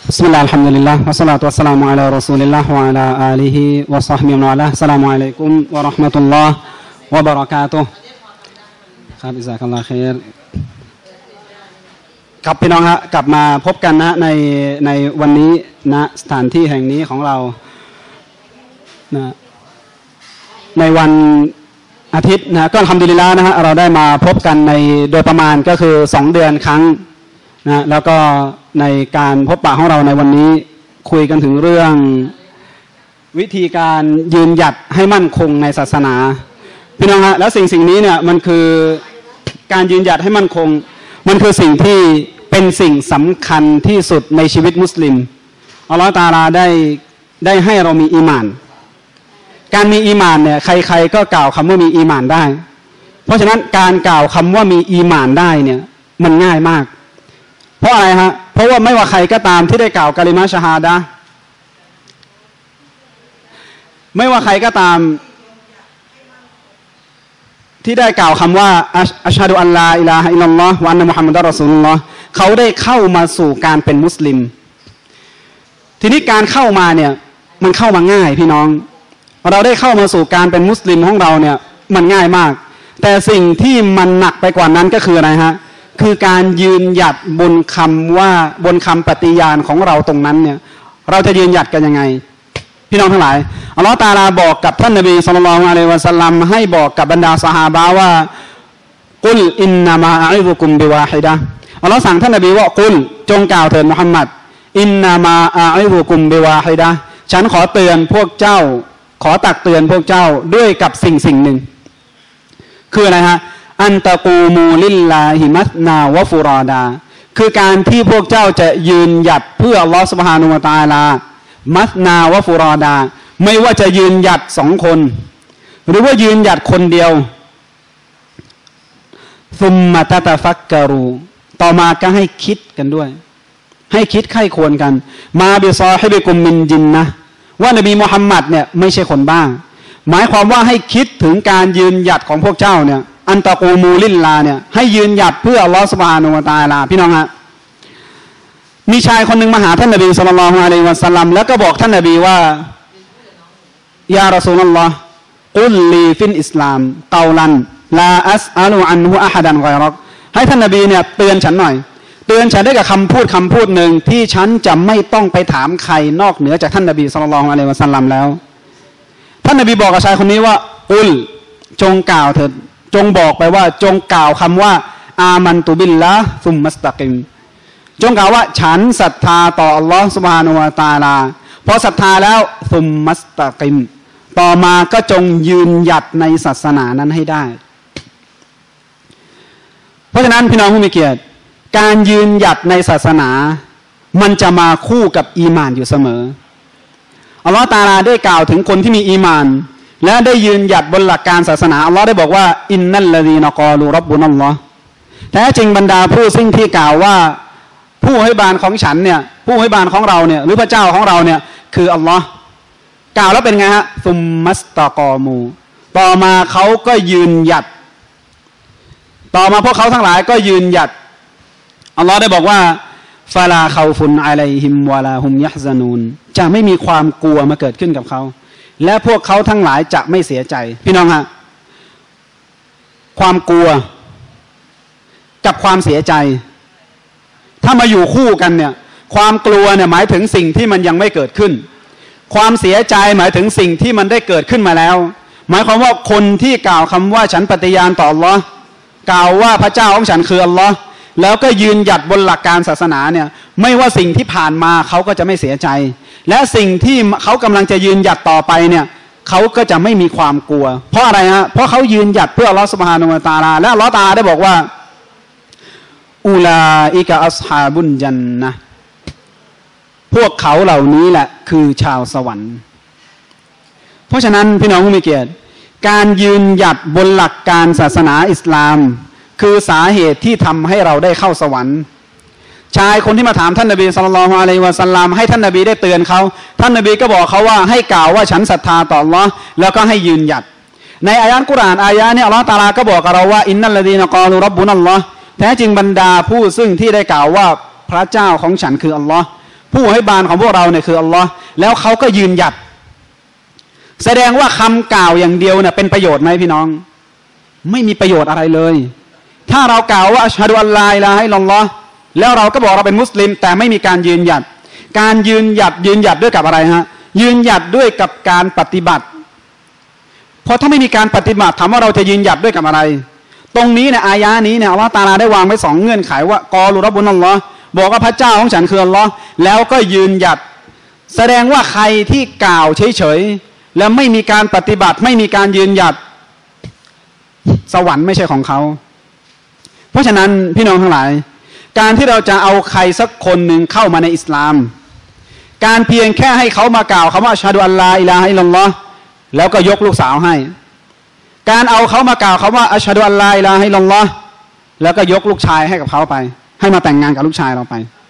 بسم الله الحمد لله والصلاة والسلام على رسول الله وعلى آله وصحبه ومن والاه السلام عليكم ورحمة الله وبركاته ครับอิซาคัลลอฮ์ค็อรครับพี่น้องฮะกลับมาพบกันนะในวันนี้ณสถานที่แห่งนี้ของเรานะในวันอาทิตย์นะก็อัลฮัมดุลิลลาห์นะฮะเราได้มาพบกันในโดยประมาณก็คือ2เดือนครั้งนะแล้วก็ในการพบปะของเราในวันนี้คุยกันถึงเรื่องวิธีการยืนหยัดให้มั่นคงในศาสนาพี่น้องฮะแล้วสิ่งนี้เนี่ยมันคือการยืนหยัดให้มั่นคงมันคือสิ่งที่เป็นสิ่งสำคัญที่สุดในชีวิตมุสลิมอัลลอฮฺตะอาลาได้ให้เรามีอีหม่านการมีอีหม่านเนี่ยใครๆก็กล่าวคำว่ามีอีหม่านได้เพราะฉะนั้นการกล่าวคำว่ามีอีหม่านได้เนี่ยมันง่ายมากเพราะอะไรฮะเพราะว่าไม่ว่าใครก็ตามที่ได้กล่าวกะลิมะชะฮาดะห์ไม่ว่าใครก็ตามที่ได้กล่าวคำว่าอัชฮะดุอัลลาอิลาฮะอิลลัลลอฮ์วะอันนะมุฮัมมัดรอซูลุลลอฮ์เขาได้เข้ามาสู่การเป็นมุสลิมทีนี้การเข้ามาเนี่ยมันเข้ามาง่ายพี่น้องเราได้เข้ามาสู่การเป็นมุสลิมของเราเนี่ยมันง่ายมากแต่สิ่งที่มันหนักไปกว่านั้นก็คืออะไรฮะคือการยืนหยัดบนคำปฏิญาณของเราตรงนั้นเนี่ยเราจะยืนหยัดกันยังไงพี่น้องทั้งหลายอัลลอฮฺตะอาลาบอกกับท่านนบีศ็อลลัลลอฮุอะลัยฮิวะซัลลัมให้บอกกับบรรดาซอฮาบะห์ว่ากุลอินนามาอะอิซุกุมบิวาฮิดะห์อัลลอฮฺสั่งท่านนบีว่ากุลจงกล่าวเถิดมุฮัมมัดอินนามาอะอิซุกุมบิวาฮิดะห์ฉันขอเตือนพวกเจ้าขอตักเตือนพวกเจ้าด้วยกับสิ่งหนึ่งคืออะไรฮะอันตะกูมูลิลลาฮิมัสนาวะฟุรอดาคือการที่พวกเจ้าจะยืนหยัดเพื่ออัลลอฮฺซุบฮานะฮูวะตะอาลามัสนาวะฟุรอดาไม่ว่าจะยืนหยัด2 คนหรือว่ายืนหยัดคนเดียวซุมมะตะตะฟักกะรูต่อมาก็ให้คิดกันด้วยให้คิดไข้ควรกันมาบิซอฮิบิกุมมินจินนะว่านบีมุฮัมมัดเนี่ยไม่ใช่คนบ้าหมายความว่าให้คิดถึงการยืนหยัดของพวกเจ้าเนี่ยอันตะกูมูลิลลาเนี่ยให้ยืนหยัดเพื่ออัลลอฮฺซุบฮานะฮูวะตะอาลาพี่น้องฮะมีชายคนหนึ่งมาหาท่านนบีศ็อลลัลลอฮุอะลัยฮิวะซัลลัมแล้วก็บอกท่านนบีว่ายารอซูลุลลอฮ์กุลลีฟิลอิสลามกอลันลาอัสอะลูอันฮุอะฮัดันกอยรักให้ท่านนบีเนี่ยเตือนฉันหน่อยเตือนฉันได้กับคำพูดหนึ่งที่ฉันจะไม่ต้องไปถามใครนอกเหนือจากท่านนบีศ็อลลัลลอฮุอะลัยฮิวะซัลลัมแล้วท่านนบีบอกกับชายคนนี้ว่ากุลจงกล่าวเถิดจงบอกไปว่าจงกล่าวคำว่าอามันตุบิลละซุมมัสตักิมจงกล่าวว่าฉันศรัทธาต่ออัลลอฮฺซุบฮานะฮูวะตะอาลาพอศรัทธาแล้วซุมมัสตักิมต่อมาก็จงยืนหยัดในศาสนานั้นให้ได้เพราะฉะนั้นพี่น้องผู้มีเกียรติการยืนหยัดในศาสนามันจะมาคู่กับอีหม่านอยู่เสมออัลลอฮฺตะอาลาได้กล่าวถึงคนที่มีอีหม่านและได้ยืนหยัดบนหลักการศาสนาอัลลอฮ์ได้บอกว่าอินนัลลดีนกอลูร็อบบุนัลลอฮ์แท้จริงบรรดาผู้ซึ่งที่กล่าวว่าผู้ให้บานของฉันเนี่ยผู้ให้บานของเราเนี่ยหรือพระเจ้าของเราเนี่ยคืออัลลอฮ์กล่าวแล้วเป็นไงฮะซุมมัสตะกอมูต่อมาเขาก็ยืนหยัดต่อมาพวกเขาทั้งหลายก็ยืนหยัดอัลลอฮ์ได้บอกว่าฟาลาคาฟุนอะลัยฮิมวะลาฮุมยะฮซานูนจะไม่มีความกลัวมาเกิดขึ้นกับเขาและพวกเขาทั้งหลายจะไม่เสียใจพี่น้องฮะความกลัวกับความเสียใจถ้ามาอยู่คู่กันเนี่ยความกลัวเนี่ยหมายถึงสิ่งที่มันยังไม่เกิดขึ้นความเสียใจหมายถึงสิ่งที่มันได้เกิดขึ้นมาแล้วหมายความว่าคนที่กล่าวคำว่าฉันปฏิญาณต่ออัลลอฮ์กล่าวว่าพระเจ้าของฉันคืออัลลอฮ์แล้วก็ยืนหยัดบนหลักการศาสนาเนี่ยไม่ว่าสิ่งที่ผ่านมาเขาก็จะไม่เสียใจและสิ่งที่เขากำลังจะยืนหยัดต่อไปเนี่ยเขาก็จะไม่มีความกลัวเพราะอะไรฮะเพราะเขายืนหยัดเพื่ออัลลอฮฺซุบฮานะฮูวะตะอาลาและอัลลอฮฺตะอาลาได้บอกว่าอูลาอิกะอัศฮาบุนญันนะห์พวกเขาเหล่านี้แหละคือชาวสวรรค์เพราะฉะนั้นพี่น้องผู้มีเกียรติการยืนหยัดบนหลักการศาสนาอิสลามคือสาเหตุที่ทำให้เราได้เข้าสวรรค์ชายคนที่มาถามท่านนบีศ็อลลัลลอฮุอะลัยฮิวะซัลลัมให้ท่านนบีได้เตือนเขาท่านนบีก็บอกเขาว่าให้กล่าวว่าฉันศรัทธาต่ออัลเลาะห์แล้วก็ให้ยืนหยัดในอายะห์กุรอานอายะห์นี้อัลเลาะห์ตะอาลาก็บอกกับเราว่าอินนัลลดีนกอลูร็อบบุนัลลอฮ์แท้จริงบรรดาผู้ซึ่งที่ได้กล่าวว่าพระเจ้าของฉันคืออัลเลาะห์พผู้ให้บานของพวกเราเนี่ยคืออัลลอฮ์แล้วเขาก็ยืนหยัดแสดงว่าคำกล่าวอย่างเดียวเนี่ยเป็นประโยชน์ไหมพี่น้องไม่มีประโยชน์อะไรเลยถ้าเรากล่าวว่าอัชฮะดุอัลลอฮ์อิลาฮะอิลลัลลอฮ์แล้วเราก็บอกเราเป็นมุสลิมแต่ไม่มีการยืนหยัดการยืนหยัดด้วยกับอะไรฮะยืนหยัดด้วยกับการปฏิบัติเพราะถ้าไม่มีการปฏิบัติถามว่าเราจะยืนหยัดด้วยกับอะไรตรงนี้เนี่ยอายะนี้เนี่ยอัลลอฮ์ตะอาลาได้วางไว้2เงื่อนไขว่ากอลูร็อบบุนัลลอฮ์บอกว่าพระเจ้าของฉันคืออัลลอฮ์แล้วก็ยืนหยัดแสดงว่าใครที่กล่าวเฉยๆแล้วไม่มีการปฏิบัติไม่มีการยืนหยัดสวรรค์ไม่ใช่ของเขาเพราะฉะนั้นพี่น้องทั้งหลายการที่เราจะเอาใครสักคนหนึ่งเข้ามาในอิสลามการเพียงแค่ให้เขามากล่าวคำว่าอัชฮะดุอัลลอฮ์อิลาฮะอิลลัลลอฮ์แล้วก็ยกลูกสาวให้การเอาเขามากล่าวคำว่าอัชฮะดุอัลลอฮ์อิลาฮะอิลลัลลอฮ์แล้วก็ยกลูกชายให้กับเขาไปให้มาแต่งงานกับลูกชายเราไป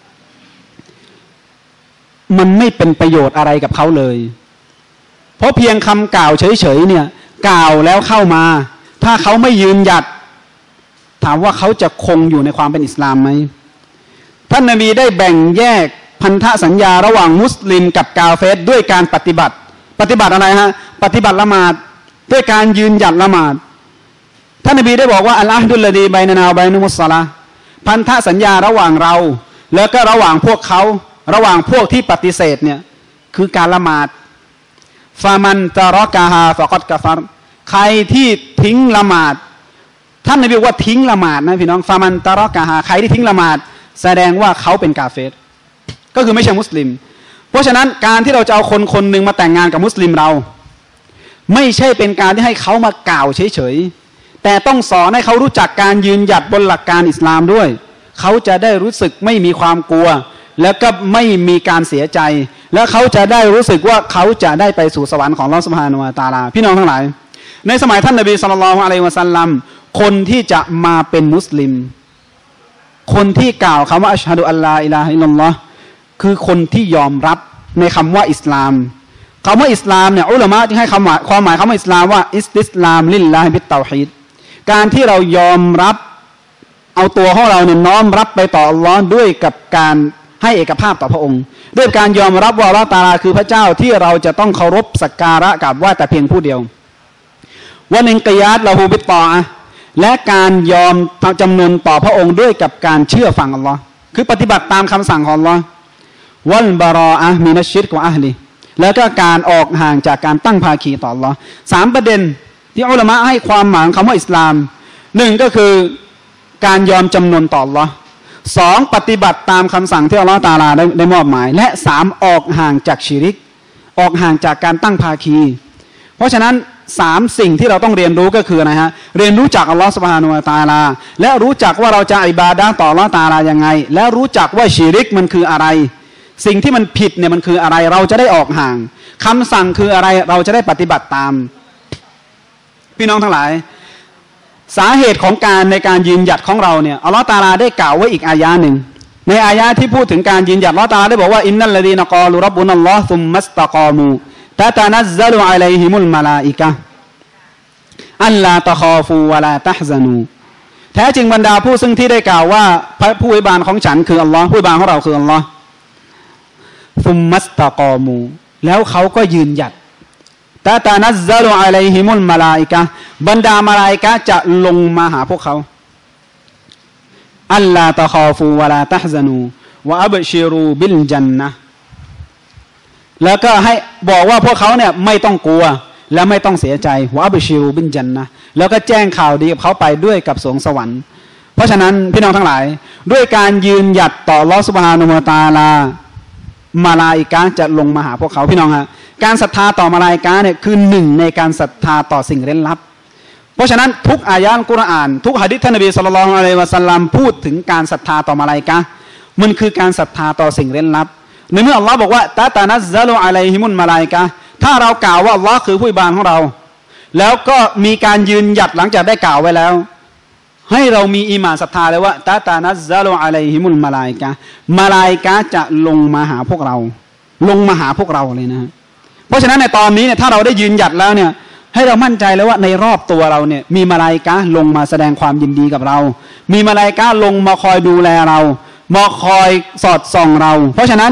มันไม่เป็นประโยชน์อะไรกับเขาเลยเพราะเพียงคำกล่าวเฉยๆเนี่ยกล่าวแล้วเข้ามาถ้าเขาไม่ยืนหยัดถามว่าเขาจะคงอยู่ในความเป็นอิสลามไหมท่านนบีได้แบ่งแยกพันธสัญญาระหว่างมุสลิมกับกาเฟรด้วยการปฏิบัติอะไรฮะปฏิบัติละหมาดด้วยการยืนหยัดละหมาดท่านนบีได้บอกว่าอัลอะฮดุลลดีบัยนะนาบัยนุมุสซะลาพันธสัญญาระหว่างเราแล้วก็ระหว่างพวกเขาระหว่างพวกที่ปฏิเสธเนี่ยคือการละหมาดฟามันตะรอกะฮาฟะกอดกะฟัรใครที่ทิ้งละหมาดท่านนบีบอกว่าทิ้งละหมาดนะพี่น้องฟามันตะรอกะฮาใครที่ทิ้งละหมาดแสดงว่าเขาเป็นกาเฟรก็คือไม่ใช่มุสลิมเพราะฉะนั้นการที่เราจะเอาคนหนึ่งมาแต่งงานกับมุสลิมเราไม่ใช่เป็นการที่ให้เขามากล่าวเฉยๆแต่ต้องสอนให้เขารู้จักการยืนหยัดบนหลักการอิสลามด้วยเขาจะได้รู้สึกไม่มีความกลัวแล้วก็ไม่มีการเสียใจแล้วเขาจะได้รู้สึกว่าเขาจะได้ไปสู่สวรรค์ของอัลเลาะห์ซุบฮานะฮูวะตะอาลาพี่น้องทั้งหลายในสมัยท่านนบีศ็อลลัลลอฮุอะลัยฮิวะซัลลัมคนที่จะมาเป็นมุสลิมคนที่กล่าวคำว่าอัชฮะดุอัลลอฮ์อิลาฮะอิลลัลลอฮ์คือคนที่ยอมรับในคำว่าอิสลามคำว่าอิสลามเนี่ยอุลามะที่ให้ความหมายคำว่าอิสลามว่าอิสติสลามลิลลาฮิบิตเตาฮีดการที่เรายอมรับเอาตัวของเราเนี่ยน้อมรับไปต่ออัลลอฮ์ด้วยกับการให้เอกภาพต่อพระองค์ด้วยการยอมรับว่าอัลเลาะห์ตะอาลาคือพระเจ้าที่เราจะต้องเคารพสักการะกับว่าแต่เพียงผู้เดียววันอินกิยาดละฮูบิตตออะห์และการยอมจำนนต่อพระองค์ด้วยกับการเชื่อฟังอัลลอฮ์คือปฏิบัติตามคำสั่งของอัลลอฮ์วัลบารออะห์มินัชชิรกวะอะห์ลิแล้วก็การออกห่างจากการตั้งภาคีต่ออัลลอฮ์3ประเด็นที่อุลามะให้ความหมายคำว่าอิสลาม1ก็คือการยอมจำนนต่ออัลลอฮ์2ปฏิบัติตามคำสั่งที่อัลเลาะห์ตะอาลาได้มอบหมายและ3ออกห่างจากชิริกออกห่างจากการตั้งภาคีเพราะฉะนั้น3สิ่งที่เราต้องเรียนรู้ก็คือนะฮะเรียนรู้จักอัลลอฮ์ซุบฮานะฮูวะตะอาลาและรู้จักว่าเราจะอิบาดะห์ต่ออัลเลาะห์ตะอาลายังไงและรู้จักว่าชิริกมันคืออะไรสิ่งที่มันผิดเนี่ยมันคืออะไรเราจะได้ออกห่างคำสั่งคืออะไรเราจะได้ปฏิบัติตามพี่น้องทั้งหลายสาเหตุของการในการยืนหยัดของเราเนี่ยอัลเลาะห์ตะอาลาได้กล่าวไว้อีกอายะหนึ่งในอายะที่พูดถึงการยืนหยัดอัลเลาะห์ตะอาลาได้บอกว่าอินนัลลดีนกอลูร็อบบุนัลลอฮ์ซุมมัสตะกอมูตะตะนัซซะลุอะลัยฮิมุลมะลาอิกะฮ์อัลลาตะคอฟูวะลาตะฮซะนูแท้จริงบรรดาผู้ซึ่งที่ได้กล่าวว่าผู้อวยบานของฉันคืออัลลอฮ์ผู้อวยบานของเราคืออัลลอฮ์ซุมมัสตะกอมูแล้วเขาก็ยืนหยัดตะตะนัซซะลุอะลัยฮิมุลมะลาอิกะฮ์บรรดามลาอิกะฮ์จะลงมาหาพวกเขาอัลลาตะคอฟูวะลาตะฮซะนูวะอับชิรูบิลญันนะห์แล้วก็ให้บอกว่าพวกเขาเนี่ยไม่ต้องกลัวและไม่ต้องเสียใจวะอับชิรูบิลญันนะห์แล้วก็แจ้งข่าวดีกับเขาไปด้วยกับสวงสวรรค์เพราะฉะนั้นพี่น้องทั้งหลายด้วยการยืนหยัดต่ออัลเลาะห์ซุบฮานะฮูวะตะอาลามาลาอิกะฮ์จะลงมาหาพวกเขาพี่น้องฮะการศรัทธาต่อมาลาอิกะฮ์เนี่ยคือหนึ่งในการศรัทธาต่อสิ่งเร้นลับเพราะฉะนั้นทุกอายะห์อัลกุรอานทุกหะดีษท่านนบีศ็อลลัลลอฮุอะลัยฮิวะซัลลัมพูดถึงการศรัทธาต่อมาลาอิกะฮ์มันคือการศรัทธาต่อสิ่งเร้นลับในเมื่ออัลลอฮ์บอกว่าตะตะนัซซะลุอะลัยฮิมุลมะลาอิกะฮ์ถ้าเรากล่าวว่าอัลลอฮ์คือผู้อวยบานของเราแล้วก็มีการยืนหยัดหลังจากได้กล่าวไว้แล้วให้เรามีอีหม่านศรัทธาเลยว่าตะตะนัซซะลุอะลัยฮิมุลมะลาอิกะฮ์มะลาอิกะฮ์จะลงมาหาพวกเราลงมาหาพวกเราเลยนะเพราะฉะนั้นในตอนนี้เนี่ยถ้าเราได้ยืนหยัดแล้วเนี่ยให้เรามั่นใจเลยว่าในรอบตัวเราเนี่ยมีมลาอิกะฮ์ลงมาแสดงความยินดีกับเรามีมลาอิกะฮ์ลงมาคอยดูแลเรามาคอยสอดส่องเราเพราะฉะนั้น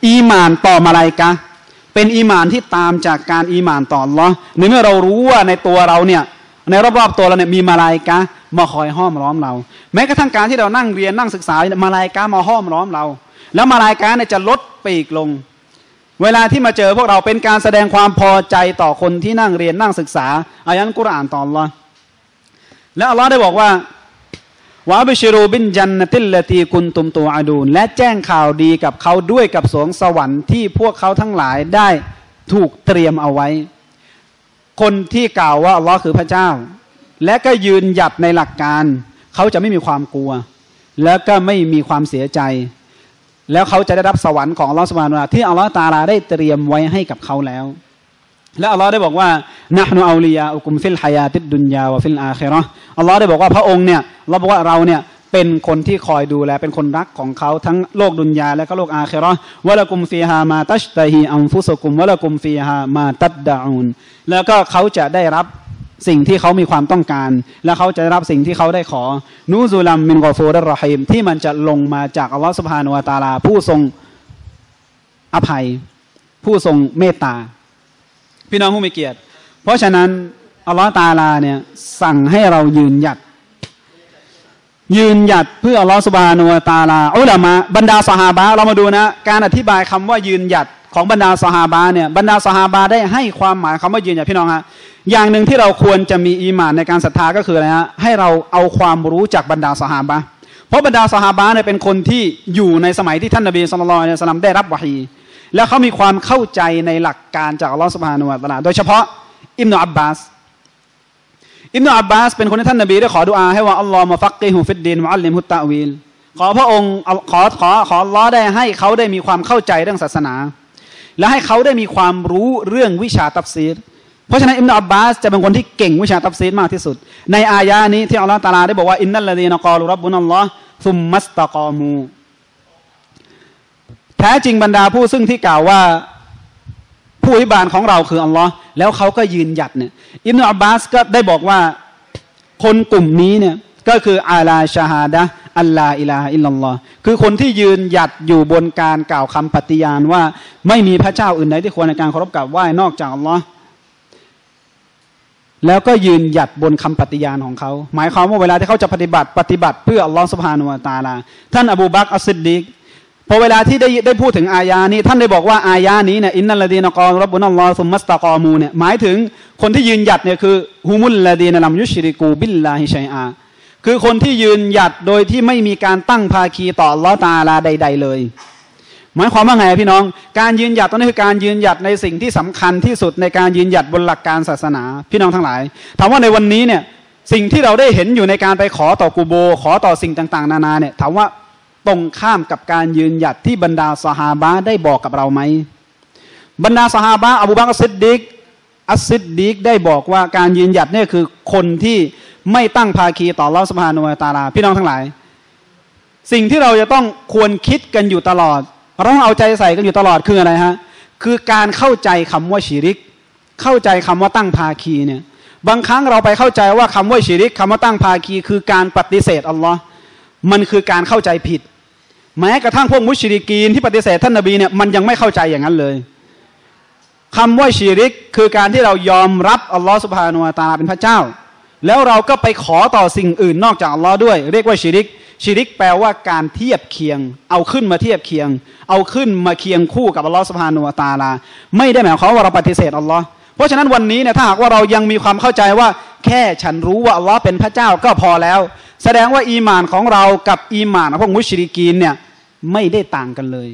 อีหม่านต่อมาลาอิกะฮ์เป็นอีหม่านที่ตามจากการอีหม่านต่ออัลลอฮ์ในเมื่อเรารู้ว่าในตัวเราเนี่ยในรอบๆตัวเราเนี่ยมีมาลาอิกะฮ์มาคอยห้อมล้อมเราแม้กระทั่งการที่เรานั่งเรียนนั่งศึกษามาลาอิกะฮ์มาห้อมล้อมเราแล้วมาลาอิกะฮ์เนี่ยจะลดปีกลงเวลาที่มาเจอพวกเราเป็นการแสดงความพอใจต่อคนที่นั่งเรียนนั่งศึกษาอายะห์กุรอานต่ออัลลอฮ์และอัลลอฮ์ได้บอกว่าวะบิชิรูบินจันนติลลตีกุนตุมตูอาดูนและแจ้งข่าวดีกับเขาด้วยกับสวงสวรรค์ที่พวกเขาทั้งหลายได้ถูกเตรียมเอาไว้คนที่กล่าวว่าอัลลอฮ์คือพระเจ้าและก็ยืนหยัดในหลักการเขาจะไม่มีความกลัวแล้วก็ไม่มีความเสียใจแล้วเขาจะได้รับสวรรค์ของอัลลอฮ์ซุบฮานะฮูวะตะอาลาที่อัลลอฮ์ตะอาลาได้เตรียมไว้ให้กับเขาแล้วและอัลลอฮ์ได้บอกว่านะห์นูเอาลียาอุกุมฟิลฮายาติดดุนยาวะฟิลอาคิเราะห์อัลลอฮ์ได้บอกว่าพระองค์เนี่ยเราบอกว่าเราเนี่ยเป็นคนที่คอยดูแลเป็นคนรักของเขาทั้งโลกดุนยาและก็โลกอาคิเราะห์วะละกุมฟีฮามาตัชตะฮีอันฟุซุกุมวะละกุมฟีฮามาตัดดะอูนแล้วก็เขาจะได้รับสิ่งที่เขามีความต้องการและเขาจะได้รับสิ่งที่เขาได้ขอนูซุลัมมินกอฟูริรเราะฮีมที่มันจะลงมาจากอัลลอฮ์ซุบฮานะฮูวะตะอาลาผู้ทรงอภัยผู้ทรงเมตตาพี่น้องผู้มีเกียรติเพราะฉะนั้นอัลลอฮ์ตะอาลาเนี่ยสั่งให้เรายืนหยัดเพื่ออัลลอฮ์ซุบฮานะฮูวะตะอาลาอุลามะบรรดาซอฮาบะห์เรามาดูนะการอธิบายคำว่ายืนหยัดของบรรดาซอฮาบะห์เนี่ยบรรดาซอฮาบะห์ได้ให้ความหมายคำว่ายืนหยัดพี่น้องฮะอย่างหนึ่งที่เราควรจะมีอีหม่านในการศรัทธาก็คืออะไรฮะให้เราเอาความรู้จากบรรดาซอฮาบะห์เพราะบรรดาซอฮาบะห์เนี่ยเป็นคนที่อยู่ในสมัยที่ท่านนบีศ็อลลัลลอฮุอะลัยฮิวะซัลลัมได้รับวะฮีแล้วเขามีความเข้าใจในหลักการจากอัลลอฮฺซุบฮานะฮูวะตะอาลาโดยเฉพาะอิบนุอับบาสเป็นคนที่ท่านนบีได้ขอดุอาให้ว่าอัลลอฮฺมะฟักกิฮุฟิดดีนวะอัลลิมฮุตตะวีลขอพระองค์ขออัลลอฮฺได้ให้เขาได้มีความเข้าใจเรื่องศาสนาและให้เขาได้มีความรู้เรื่องวิชาตัฟซีรเพราะฉะนั้นอิบนุอับบาสจะเป็นคนที่เก่งวิชาตัฟซีรมากที่สุดในอายะห์นี้ที่อัลลอฮฺตะอาลาได้บอกว่าอินนัลลดีนกอลูร็อบบุนัลลอฮฺซุมมัสตะกอมูแท้จริงบรรดาผู้ซึ่งที่กล่าวว่าผู้อภิบาลของเราคืออัลลอฮ์แล้วเขาก็ยืนหยัดเนี่ยอิบนุอับบาสก็ได้บอกว่าคนกลุ่มนี้เนี่ยก็คืออาลาชาฮาดะอัลลาอิลาฮะอิลลัลลอฮ์คือคนที่ยืนหยัดอยู่บนการกล่าวคำปฏิญาณว่าไม่มีพระเจ้าอื่นใดที่ควรในการเคารพกราบไหว้นอกจากอัลลอฮ์แล้วก็ยืนหยัดบนคำปฏิญาณของเขาหมายความว่าเวลาที่เขาจะปฏิบัติเพื่ออัลลอฮ์ซุบฮานะฮูวะตะอาลาท่านอบูบักรอัสซิดดีกพอเวลาที่ได้พูดถึงอายานี้ท่านได้บอกว่าอายานี้เนี่ยอินนัลลดีนกอลูร็อบบุนัลลอฮฺซุมมัสตะกอมูเนี่ยหมายถึงคนที่ยืนหยัดเนี่ยคือฮุมุลลดีนลัมยุชริกูบิลลาฮิชัยอาคือคนที่ยืนหยัดโดยที่ไม่มีการตั้งภาคีต่ออัลเลาะห์ตะอาลาใดๆเลยหมายความว่าไงพี่น้องการยืนหยัดตรงนี้คือการยืนหยัดในสิ่งที่สำคัญที่สุดในการยืนหยัดบนหลักการศาสนาพี่น้องทั้งหลายถามว่าในวันนี้เนี่ยสิ่งที่เราได้เห็นอยู่ในการไปขอต่อกูโบขอต่อสิ่งต่างๆนานาเนี่ยถามว่าตรงข้ามกับการยืนหยัดที่บรรดาซอฮาบะห์ได้บอกกับเราไหมบรรดาซอฮาบะห์อบูบักรอัสซิดดีกได้บอกว่าการยืนหยัดเนี่ยคือคนที่ไม่ตั้งภาคีต่ออัลเลาะห์ซุบฮานะฮูวะตะอาลาพี่น้องทั้งหลายสิ่งที่เราจะต้องควรคิดกันอยู่ตลอดเราต้องเอาใจใส่กันอยู่ตลอดคืออะไรฮะคือการเข้าใจคำว่าชิริกเข้าใจคำว่าตั้งภาคีเนี่ยบางครั้งเราไปเข้าใจว่าคำว่าชิริกคำว่าตั้งภาคีคือการปฏิเสธอัลลอฮ์มันคือการเข้าใจผิดแม้กระทั่งพวกมุชริกีนที่ปฏิเสธท่านนบีเนี่ยมันยังไม่เข้าใจอย่างนั้นเลยคำว่าชิริกคือการที่เรายอมรับอัลลอฮ์ซุบฮานะฮูวะตะอาลาเป็นพระเจ้าแล้วเราก็ไปขอต่อสิ่งอื่นนอกจากอัลลอฮ์ด้วยเรียกว่าชิริกแปลว่าการเทียบเคียงเอาขึ้นมาเทียบเคียงเอาขึ้นมาเคียงคู่กับอัลลอฮ์ซุบฮานะฮูวะตะอาลาไม่ได้หมายความว่าเราปฏิเสธอัลลอฮ์เพราะฉะนั้นวันนี้เนี่ยถ้าหากว่าเรายังมีความเข้าใจว่าแค่ฉันรู้ว่าอัลลอฮ์เป็นพระเจ้าก็พอแล้วแสดงว่าอีหม่านของเรากับอีหม่านของพวกมุชริกีนเนี่ยไม่ได้ต่างกันเลย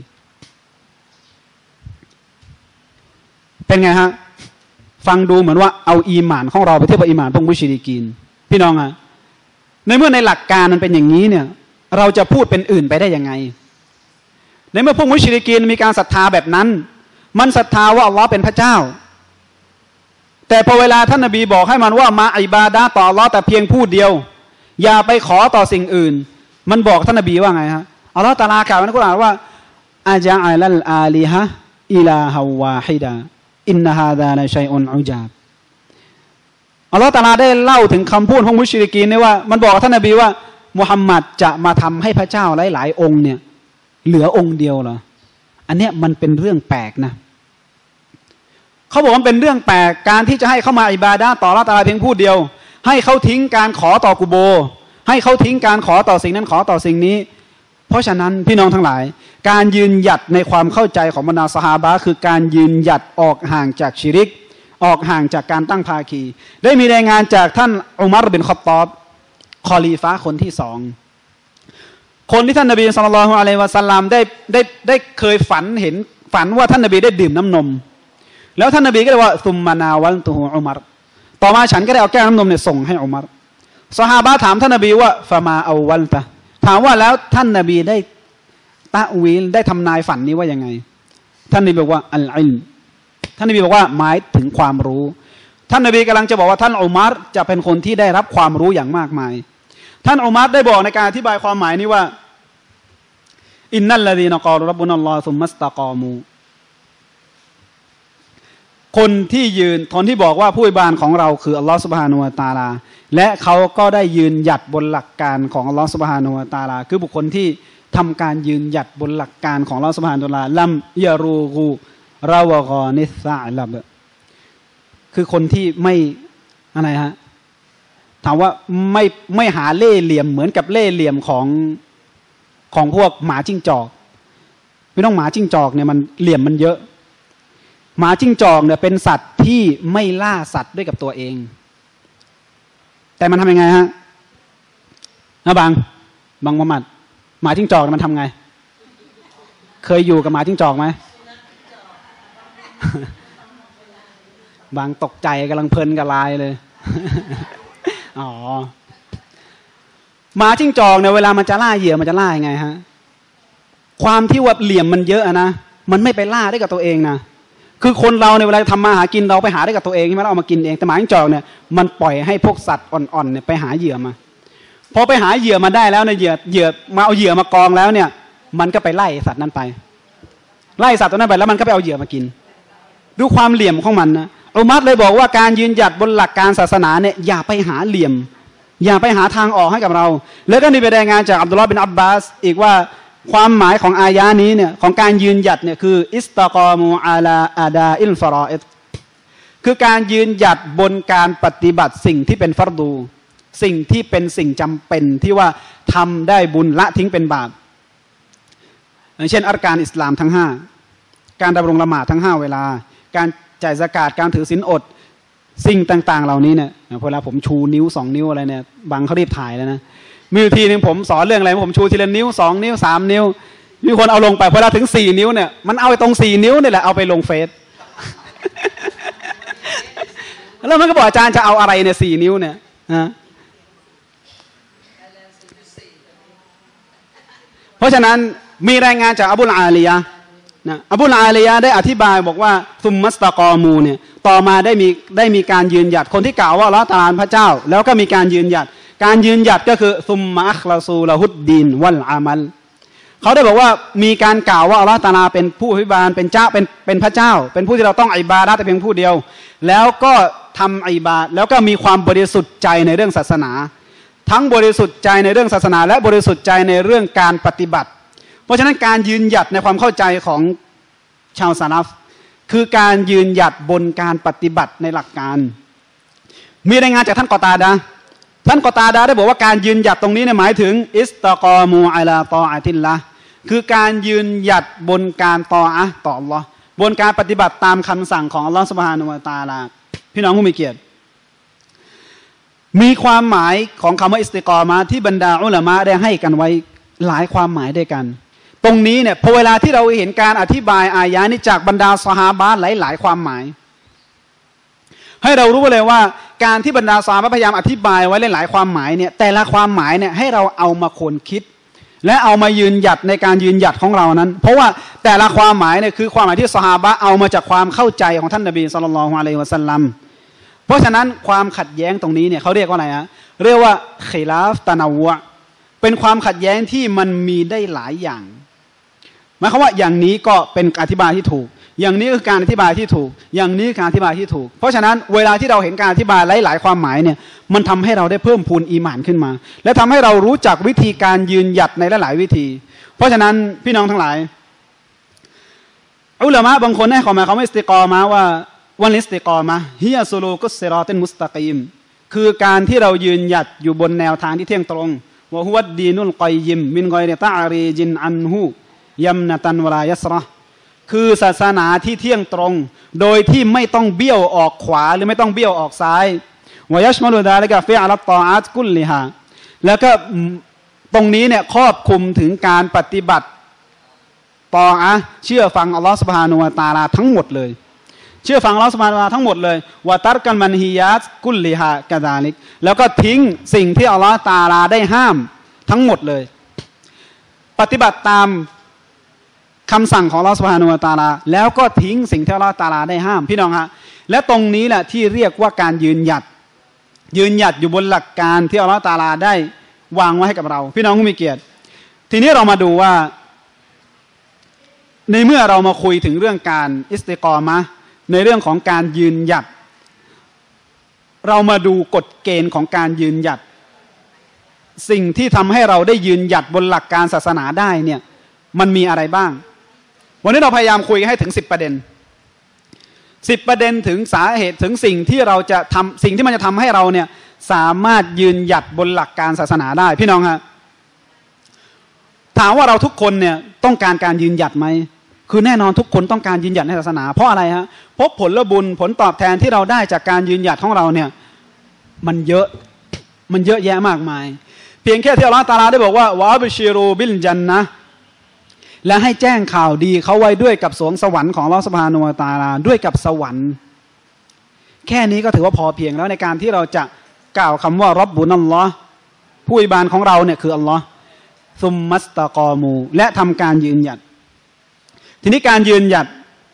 เป็นไงฮะฟังดูเหมือนว่าเอาอีหม่านของเราไปเทียบกับอีหม่านพวกมุชริกีนพี่น้องฮะในเมื่อในหลักการมันเป็นอย่างนี้เนี่ยเราจะพูดเป็นอื่นไปได้ยังไงในเมื่อพวกมุชริกีนมีการศรัทธาแบบนั้นมันศรัทธาว่าอัลลอฮ์เป็นพระเจ้าแต่พอเวลาท่านนบีบอกให้มันว่ามาอิบาดะห์ต่ออัลลอฮ์แต่เพียงผู้เดียวอย่าไปขอต่อสิ่งอื่นมันบอกท่านนบีว่าไงฮะอัลลอฮ์ตะอาลากล่าวในกุรอานว่าอาจาอัลลอาลิฮะอิลาฮาวาฮิดะอินนะฮาซาละชัยอุนอุจาบอัลลอฮ์ตะอาลาได้เล่าถึงคำพูดของมุชริกีนเนี่ยว่ามันบอกท่านนบีว่ามุฮัมมัดจะมาทำให้พระเจ้าหลายๆองค์เนี่ยเหลือองค์เดียวเหรออันเนี้ยมันเป็นเรื่องแปลกนะเขาบอกว่าเป็นเรื่องแปลกการที่จะให้เข้ามาอิบาดะห์ต่ออัลเลาะห์ตะอาลาเพียงผู้เดียวให้เขาทิ้งการขอต่อกุโบร์ให้เขาทิ้งการขอต่อสิ่งนั้นขอต่อสิ่งนี้เพราะฉะนั้นพี่น้องทั้งหลายการยืนหยัดในความเข้าใจของบรรดาซอฮาบะห์คือการยืนหยัดออกห่างจากชิริกออกห่างจากการตั้งภาคีได้มีรายงานจากท่านอุมัรบินค็อฏฏอบคอลีฟะห์คนที่สองคนที่ท่านนบีศ็อลลัลลอฮุอะลัยฮิวะซัลลัมได้เคยฝันว่าท่านนบีได้ดื่มน้ำนมแล้วท่านนบีก็เลยว่าซุมมานาวัลตุฮูอุมัรต่อมาฉันก็ได้เอาแก้วน้ำนมเนี่ยส่งให้อุมัรซอฮาบะห์ถามท่านนบีว่าฟะมาเอาวัลตะถามว่าแล้วท่านนบีได้ตะวีลได้ทำนายฝันนี้ว่ายังไงท่านนบีบอกว่าอัลอิลม์ท่านนบีบอกว่าหมายถึงความรู้ท่านนบีกำลังจะบอกว่าท่านอุมัรจะเป็นคนที่ได้รับความรู้อย่างมากมายท่านอุมัรได้บอกในการอธิบายความหมายนี้ว่าอินนัลลดีนกอลุร็อบบุนัลลอฮุซุมมัสตะกอมูคนที่บอกว่าผู้อิบาดของเราคืออัลลอฮฺซุบฮานะฮูวะตะอาลาและเขาก็ได้ยืนหยัดบนหลักการของอัลลอฮฺซุบฮานะฮูวะตะอาลาคือบุคคลที่ทำการยืนหยัดบนหลักการของอัลลอฮฺซุบฮานะฮูวะตะอาลาลัมยะรูกูราวะกอนิซะลับคือคนที่ไม่อะไรฮะถามว่าไม่หาเล่ห์เหลี่ยมเหมือนกับเล่ห์เหลี่ยมของพวกหมาจิ้งจอกไม่ต้องหมาจิ้งจอกเนี่ยมันเหลี่ยมมันเยอะหมาจิ้งจอกเนี่ยเป็นสัตว์ที่ไม่ล่าสัตว์ด้วยกับตัวเองแต่มันทำยังไงฮะนะบางมุฮัมมัดหมาจิ้งจอกมันทำไงเคยอยู่กับหมาจิ้งจอกไหมบางตกใจกำลังเพลินกับลายเลยอ๋อหมาจิ้งจอกเนี่ยเวลามันจะล่าเหยื่อมันจะล่ายังไงฮะความที่ว่าเหลี่ยมมันเยอะนะมันไม่ไปล่าได้กับตัวเองนะคือคนเราในเวลาทำมาหากินเราไปหาได้กับตัวเองใช่ไหมเราเอามากินเองแต่หมาจิ้งจอกเนี่ยมันปล่อยให้พวกสัตว์อ่อนๆเนี่ยไปหาเหยื่อมาพอไปหาเหยื่อมาได้แล้วเนี่ยเหยื่อมาเอาเหยื่อมากองแล้วเนี่ยมันก็ไปไล่สัตว์นั้นไปไล่สัตว์ตัวนั้นไปแล้วมันก็ไปเอาเหยื่อมากินดูความเหลี่ยมของมันนะอุมัรเลยบอกว่าการยืนหยัดบนหลักการศาสนาเนี่ยอย่าไปหาเหลี่ยมอย่าไปหาทางออกให้กับเราแล้วก็มีรายงานจากอับดุลลอฮ์บินอับบาสอีกว่าความหมายของอายะนี้เนี่ยของการยืนหยัดเนี่ยคืออิสตะกอมูอาลาอาดาอิลฟารออิดคือการยืนหยัดบนการปฏิบัติสิ่งที่เป็นฟัรดูสิ่งที่เป็นสิ่งจำเป็นที่ว่าทำได้บุญละทิ้งเป็นบาปอย่างเช่นอัรการอิสลามทั้ง5การดำรงละหมาดทั้ง5เวลาการจ่ายซะกาตการถือศีลอดสิ่งต่างๆเหล่านี้เนี่ยเวลาผมชูนิ้ว2นิ้วอะไรเนี่ยบางเขารีบถ่ายแล้วนะมีทีนึงผมสอนเรื่องอะไรผมชูทีละนิ้ว2นิ้ว3นิ้วมีคนเอาลงไปพอเราถึง4นิ้วเนี่ยมันเอาไปตรง4นิ้วนี่แหละเอาไปลงเฟซแล้วมันก็บอกอาจารย์จะเอาอะไรเนี่ย4นิ้วเนี่ยเพราะฉะนั้นมีรายงานจากอบูลอาลียะนะอบูลอาลียะได้อธิบายบอกว่าซุมมัสตะกอมูเนี่ยต่อมาได้มีการยืนหยัดคนที่กล่าวว่าอัลเลาะห์ตะอาลาพระเจ้าแล้วก็มีการยืนหยัดก็คือซุมมะอัคลาซูละฮุดดีนวัลอามัลเขาได้บอกว่ามีการกล่าวว่าอัลเลาะห์ตะอาลาเป็นผู้อภิบาลเป็นเจ้าเป็นพระเจ้าเป็นผู้ที่เราต้องอิบาดะห์แต่เพียงผู้เดียวแล้วก็ทำอิบาดะห์แล้วก็มีความบริสุทธิ์ใจในเรื่องศาสนาทั้งบริสุทธิ์ใจในเรื่องศาสนาและบริสุทธิ์ใจในเรื่องการปฏิบัติเพราะฉะนั้นการยืนหยัดในความเข้าใจของชาวซะลัฟคือการยืนหยัดบนการปฏิบัติในหลักการมีรายงานจากท่านกอตาดะได้บอกว่าการยืนหยัดตรงนี้เนี่ยหมายถึงอิสตะกอมูอะลาตออะติลละคือการยืนหยัดบนการตออะห์ต่ออัลเลาะห์บนการปฏิบัติตามคำสั่งของอัลเลาะห์ซุบฮานะฮูวะตะอาลาพี่น้องผู้มีเกียรติมีความหมายของคำว่าอิสติกอมะห์ที่บรรดาอุลามะได้ให้กันไว้หลายความหมายด้วยกันตรงนี้เนี่ยพอเวลาที่เราเห็นการอธิบายอายะนี้จากบรรดาซอฮาบะห์หลายความหมายให้เรารู้เลยว่าการที่บรรดาซอฮาบะห์พยายามอธิบายไว้หลายความหมายเนี่ยแต่ละความหมายเนี่ยให้เราเอามาค้นคิดและเอามายืนหยัดในการยืนหยัดของเรานั้นเพราะว่าแต่ละความหมายเนี่ยคือความหมายที่ซอฮาบะห์เอามาจากความเข้าใจของท่านนบีศ็อลลัลลอฮุอะลัยฮิวะซัลลัมเพราะฉะนั้นความขัดแย้งตรงนี้เนี่ยเขาเรียกว่าอะไรฮะเรียกว่าคิลาฟตะนาวะเป็นความขัดแย้งที่มันมีได้หลายอย่างหมายความว่าอย่างนี้ก็เป็นอธิบายที่ถูกอย่างนี้คือการอธิบายที่ถูกอย่างนี้การอธิบายที่ถูกเพราะฉะนั้นเวลาที่เราเห็นการอธิบายหลายความหมายเนี่ยมันทำให้เราได้เพิ่มพูนอีหม่านขึ้นมาและทำให้เรารู้จักวิธีการยืนหยัดในหลายวิธีเพราะฉะนั้นพี่น้องทั้งหลายอุลามะบางคนให้ความหมายเขาไม่อิสติกอมะว่าวันอิสติกอมะฮิยาซูลูกุสซิรอตินมุสตะกีมคือการที่เรายืนหยัดอยู่บนแนวทางที่เที่ยงตรงวะฮุวัดดีนุลกอยยิมมินกอยริตะอารีจินอันฮูยัมนะตันวะลายัสเราะห์คือศาสนาที่เที่ยงตรงโดยที่ไม่ต้องเบี้ยวออกขวาหรือไม่ต้องเบี้ยวออกซ้ายวะยัชมะลุดาลิกะฟิอัลตออาตกุลลิฮาแล้วก็ตรงนี้เนี่ยครอบคลุมถึงการปฏิบัติตออะห์เชื่อฟังอัลลอฮฺซุบฮานะฮูวะตะอาลาทั้งหมดเลยเชื่อฟังอัลลอฮฺซุบฮานะฮูวะตะอาลาทั้งหมดเลยวะตัรกันมันฮิยาตกุลลิฮากะซาลิกแล้วก็ทิ้งสิ่งที่อัลลอฮฺตะอาลาได้ห้ามทั้งหมดเลยปฏิบัติตามคำสั่งของอัลลอฮฺซุบฮานะฮูวะตะอาลาแล้วก็ทิ้งสิ่งที่อัลลอฮฺตะอาลาได้ห้ามพี่น้องฮะและตรงนี้แหละที่เรียกว่าการยืนหยัดอยู่บนหลักการที่อัลลอฮฺตะอาลาได้วางไว้ให้กับเราพี่น้องผู้มีเกียรติทีนี้เรามาดูว่าในเมื่อเรามาคุยถึงเรื่องการอิสติกอมะห์ในเรื่องของการยืนหยัดเรามาดูกฎเกณฑ์ของการยืนหยัดสิ่งที่ทำให้เราได้ยืนหยัดบนหลักการศาสนาได้เนี่ยมันมีอะไรบ้างวันนี้เราพยายามคุยให้ถึง10 ประเด็นถึงสาเหตุถึงสิ่งที่เราจะทำสิ่งที่มันจะทำให้เราเนี่ยสามารถยืนหยัดบนหลักการศาสนาได้พี่น้องฮะถามว่าเราทุกคนเนี่ยต้องการการยืนหยัดไหมคือแน่นอนทุกคนต้องการยืนหยัดในศาสนาเพราะอะไรฮะเพราะผลบุญผลตอบแทนที่เราได้จากการยืนหยัดของเราเนี่ยมันเยอะแยะมากมายเพียงแค่ที่อัลเลาะห์ตะอาลาได้บอกว่าวะบิชิรูบิลญันนะห์และให้แจ้งข่าวดีเขาไว้ด้วยกับสวงสวรรค์ของอัลเลาะห์ซุบฮานะฮูวะตะอาลาด้วยกับสวรรค์แค่นี้ก็ถือว่าพอเพียงแล้วในการที่เราจะกล่าวคำว่าร็อบบุนัลลอฮ์ผู้อิบานของเราเนี่ยคืออัลลอฮ์ซุมมัสตะกอมูและทำการยืนหยัดทีนี้การยืนหยัด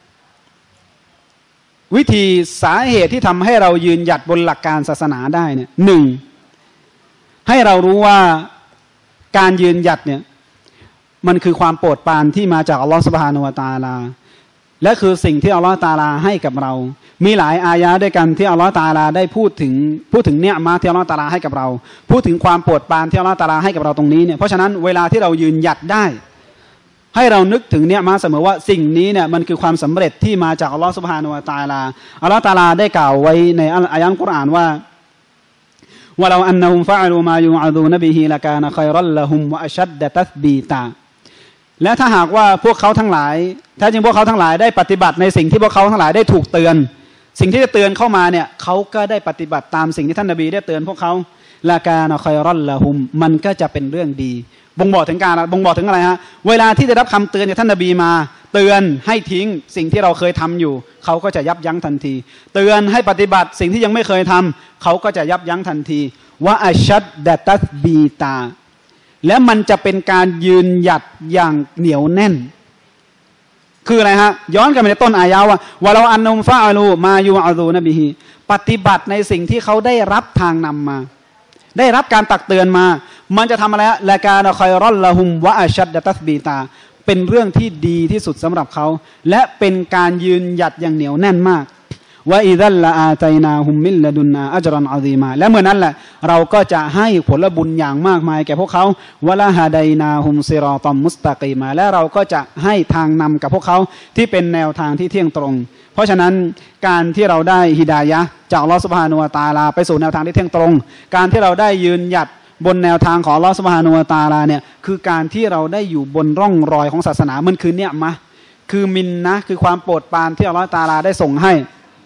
วิธีสาเหตุที่ทำให้เรายืนหยัดบนหลักการศาสนาได้เนี่ยหนึ่งให้เรารู้ว่าการยืนหยัดเนี่ยมันคือความโปรดปรานที่มาจากอัลลอฮฺซุบฮานะฮูวะตะอาลาและคือสิ่งที่อัลลอฮฺตะอาลาให้กับเรามีหลายอายะห์ด้วยกันที่อัลลอฮฺตะอาลาได้พูดถึงเนี่ยมาที่อัลลอฮฺตะอาลาให้กับเราพูดถึงความโปรดปรานที่อัลลอฮฺตะอาลาให้กับเราตรงนี้เนี่ยเพราะฉะนั้นเวลาที่เรายืนหยัดได้ให้เรานึกถึงเนี่ยมาเสมอว่าสิ่งนี้เนี่ยมันคือความสำเร็จที่มาจากอัลลอฮฺซุบฮานะฮูวะตะอาลาอัลลอฮฺตะอาลาได้กล่าวไว้ในอายะห์กุรอานว่าวะลาอันนะฮุมฟะอะลูมายูอะดูนบิฮิละกานะค็อยรัลละฮุมวะอัชัดดะตัสบีตาและถ้าหากว่าพวกเขาทั้งหลายแท้จริงพวกเขาทั้งหลายได้ปฏิบัติในสิ่งที่พวกเขาทั้งหลายได้ถูกเตือนสิ่งที่จะเตือนเข้ามาเนี่ยเขาก็ได้ปฏิบัติตามสิ่งที่ท่านนบีได้เตือนพวกเขาละกานะค็อยรัลละฮุมมันก็จะเป็นเรื่องดีบ่งบอกถึงอะไรฮะเวลาที่ได้รับคำเตือนจากท่านนบีมาเตือนให้ทิ้งสิ่งที่เราเคยทำอยู่เขาก็จะยับยั้งทันทีเตือนให้ปฏิบัติสิ่งที่ยังไม่เคยทำเขาก็จะยับยั้งทันทีวะอัชชัดดะตัสบีตาและมันจะเป็นการยืนหยัดอย่างเหนียวแน่นคืออะไรฮะย้อนกลับไปในต้นอายะว่าวะลาอันนุมฟะอะลูมายูอะดูนบิฮิปฏิบัติในสิ่งที่เขาได้รับทางนำมาได้รับการตักเตือนมามันจะทำอะไรละละกานะค็อยรัลละฮุมวะอัชชัดดะตัสบีตาเป็นเรื่องที่ดีที่สุดสำหรับเขาและเป็นการยืนหยัดอย่างเหนียวแน่นมากวะอิซัลละอาตัยนาฮุมมิลละดุนนาอัจรันอะซีมาและเมื่อนั้นแหละเราก็จะให้ผลบุญอย่างมากมายแก่พวกเขาวะละฮะดัยนาฮุมซิรอตัมมุสตะกีมาและเราก็จะให้ทางนำกับพวกเขาที่เป็นแนวทางที่เที่ยงตรงเพราะฉะนั้นการที่เราได้ฮิดายะห์จากอัลเลาะห์ซุบฮานะฮูวะตะอาลาไปสู่แนวทางที่เที่ยงตรงการที่เราได้ยืนหยัดบนแนวทางของอัลเลาะห์ซุบฮานะฮูวะตะอาลาเนี่ยคือการที่เราได้อยู่บนร่องรอยของศาสนามันคือเนี่ยมะคือมินนะคือความโปรดปรานที่อัลเลาะห์ตะอาลาได้ส่งให้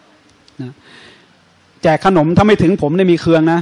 แจกขนมถ้าไม่ถึงผมได้มีเครื่องนะ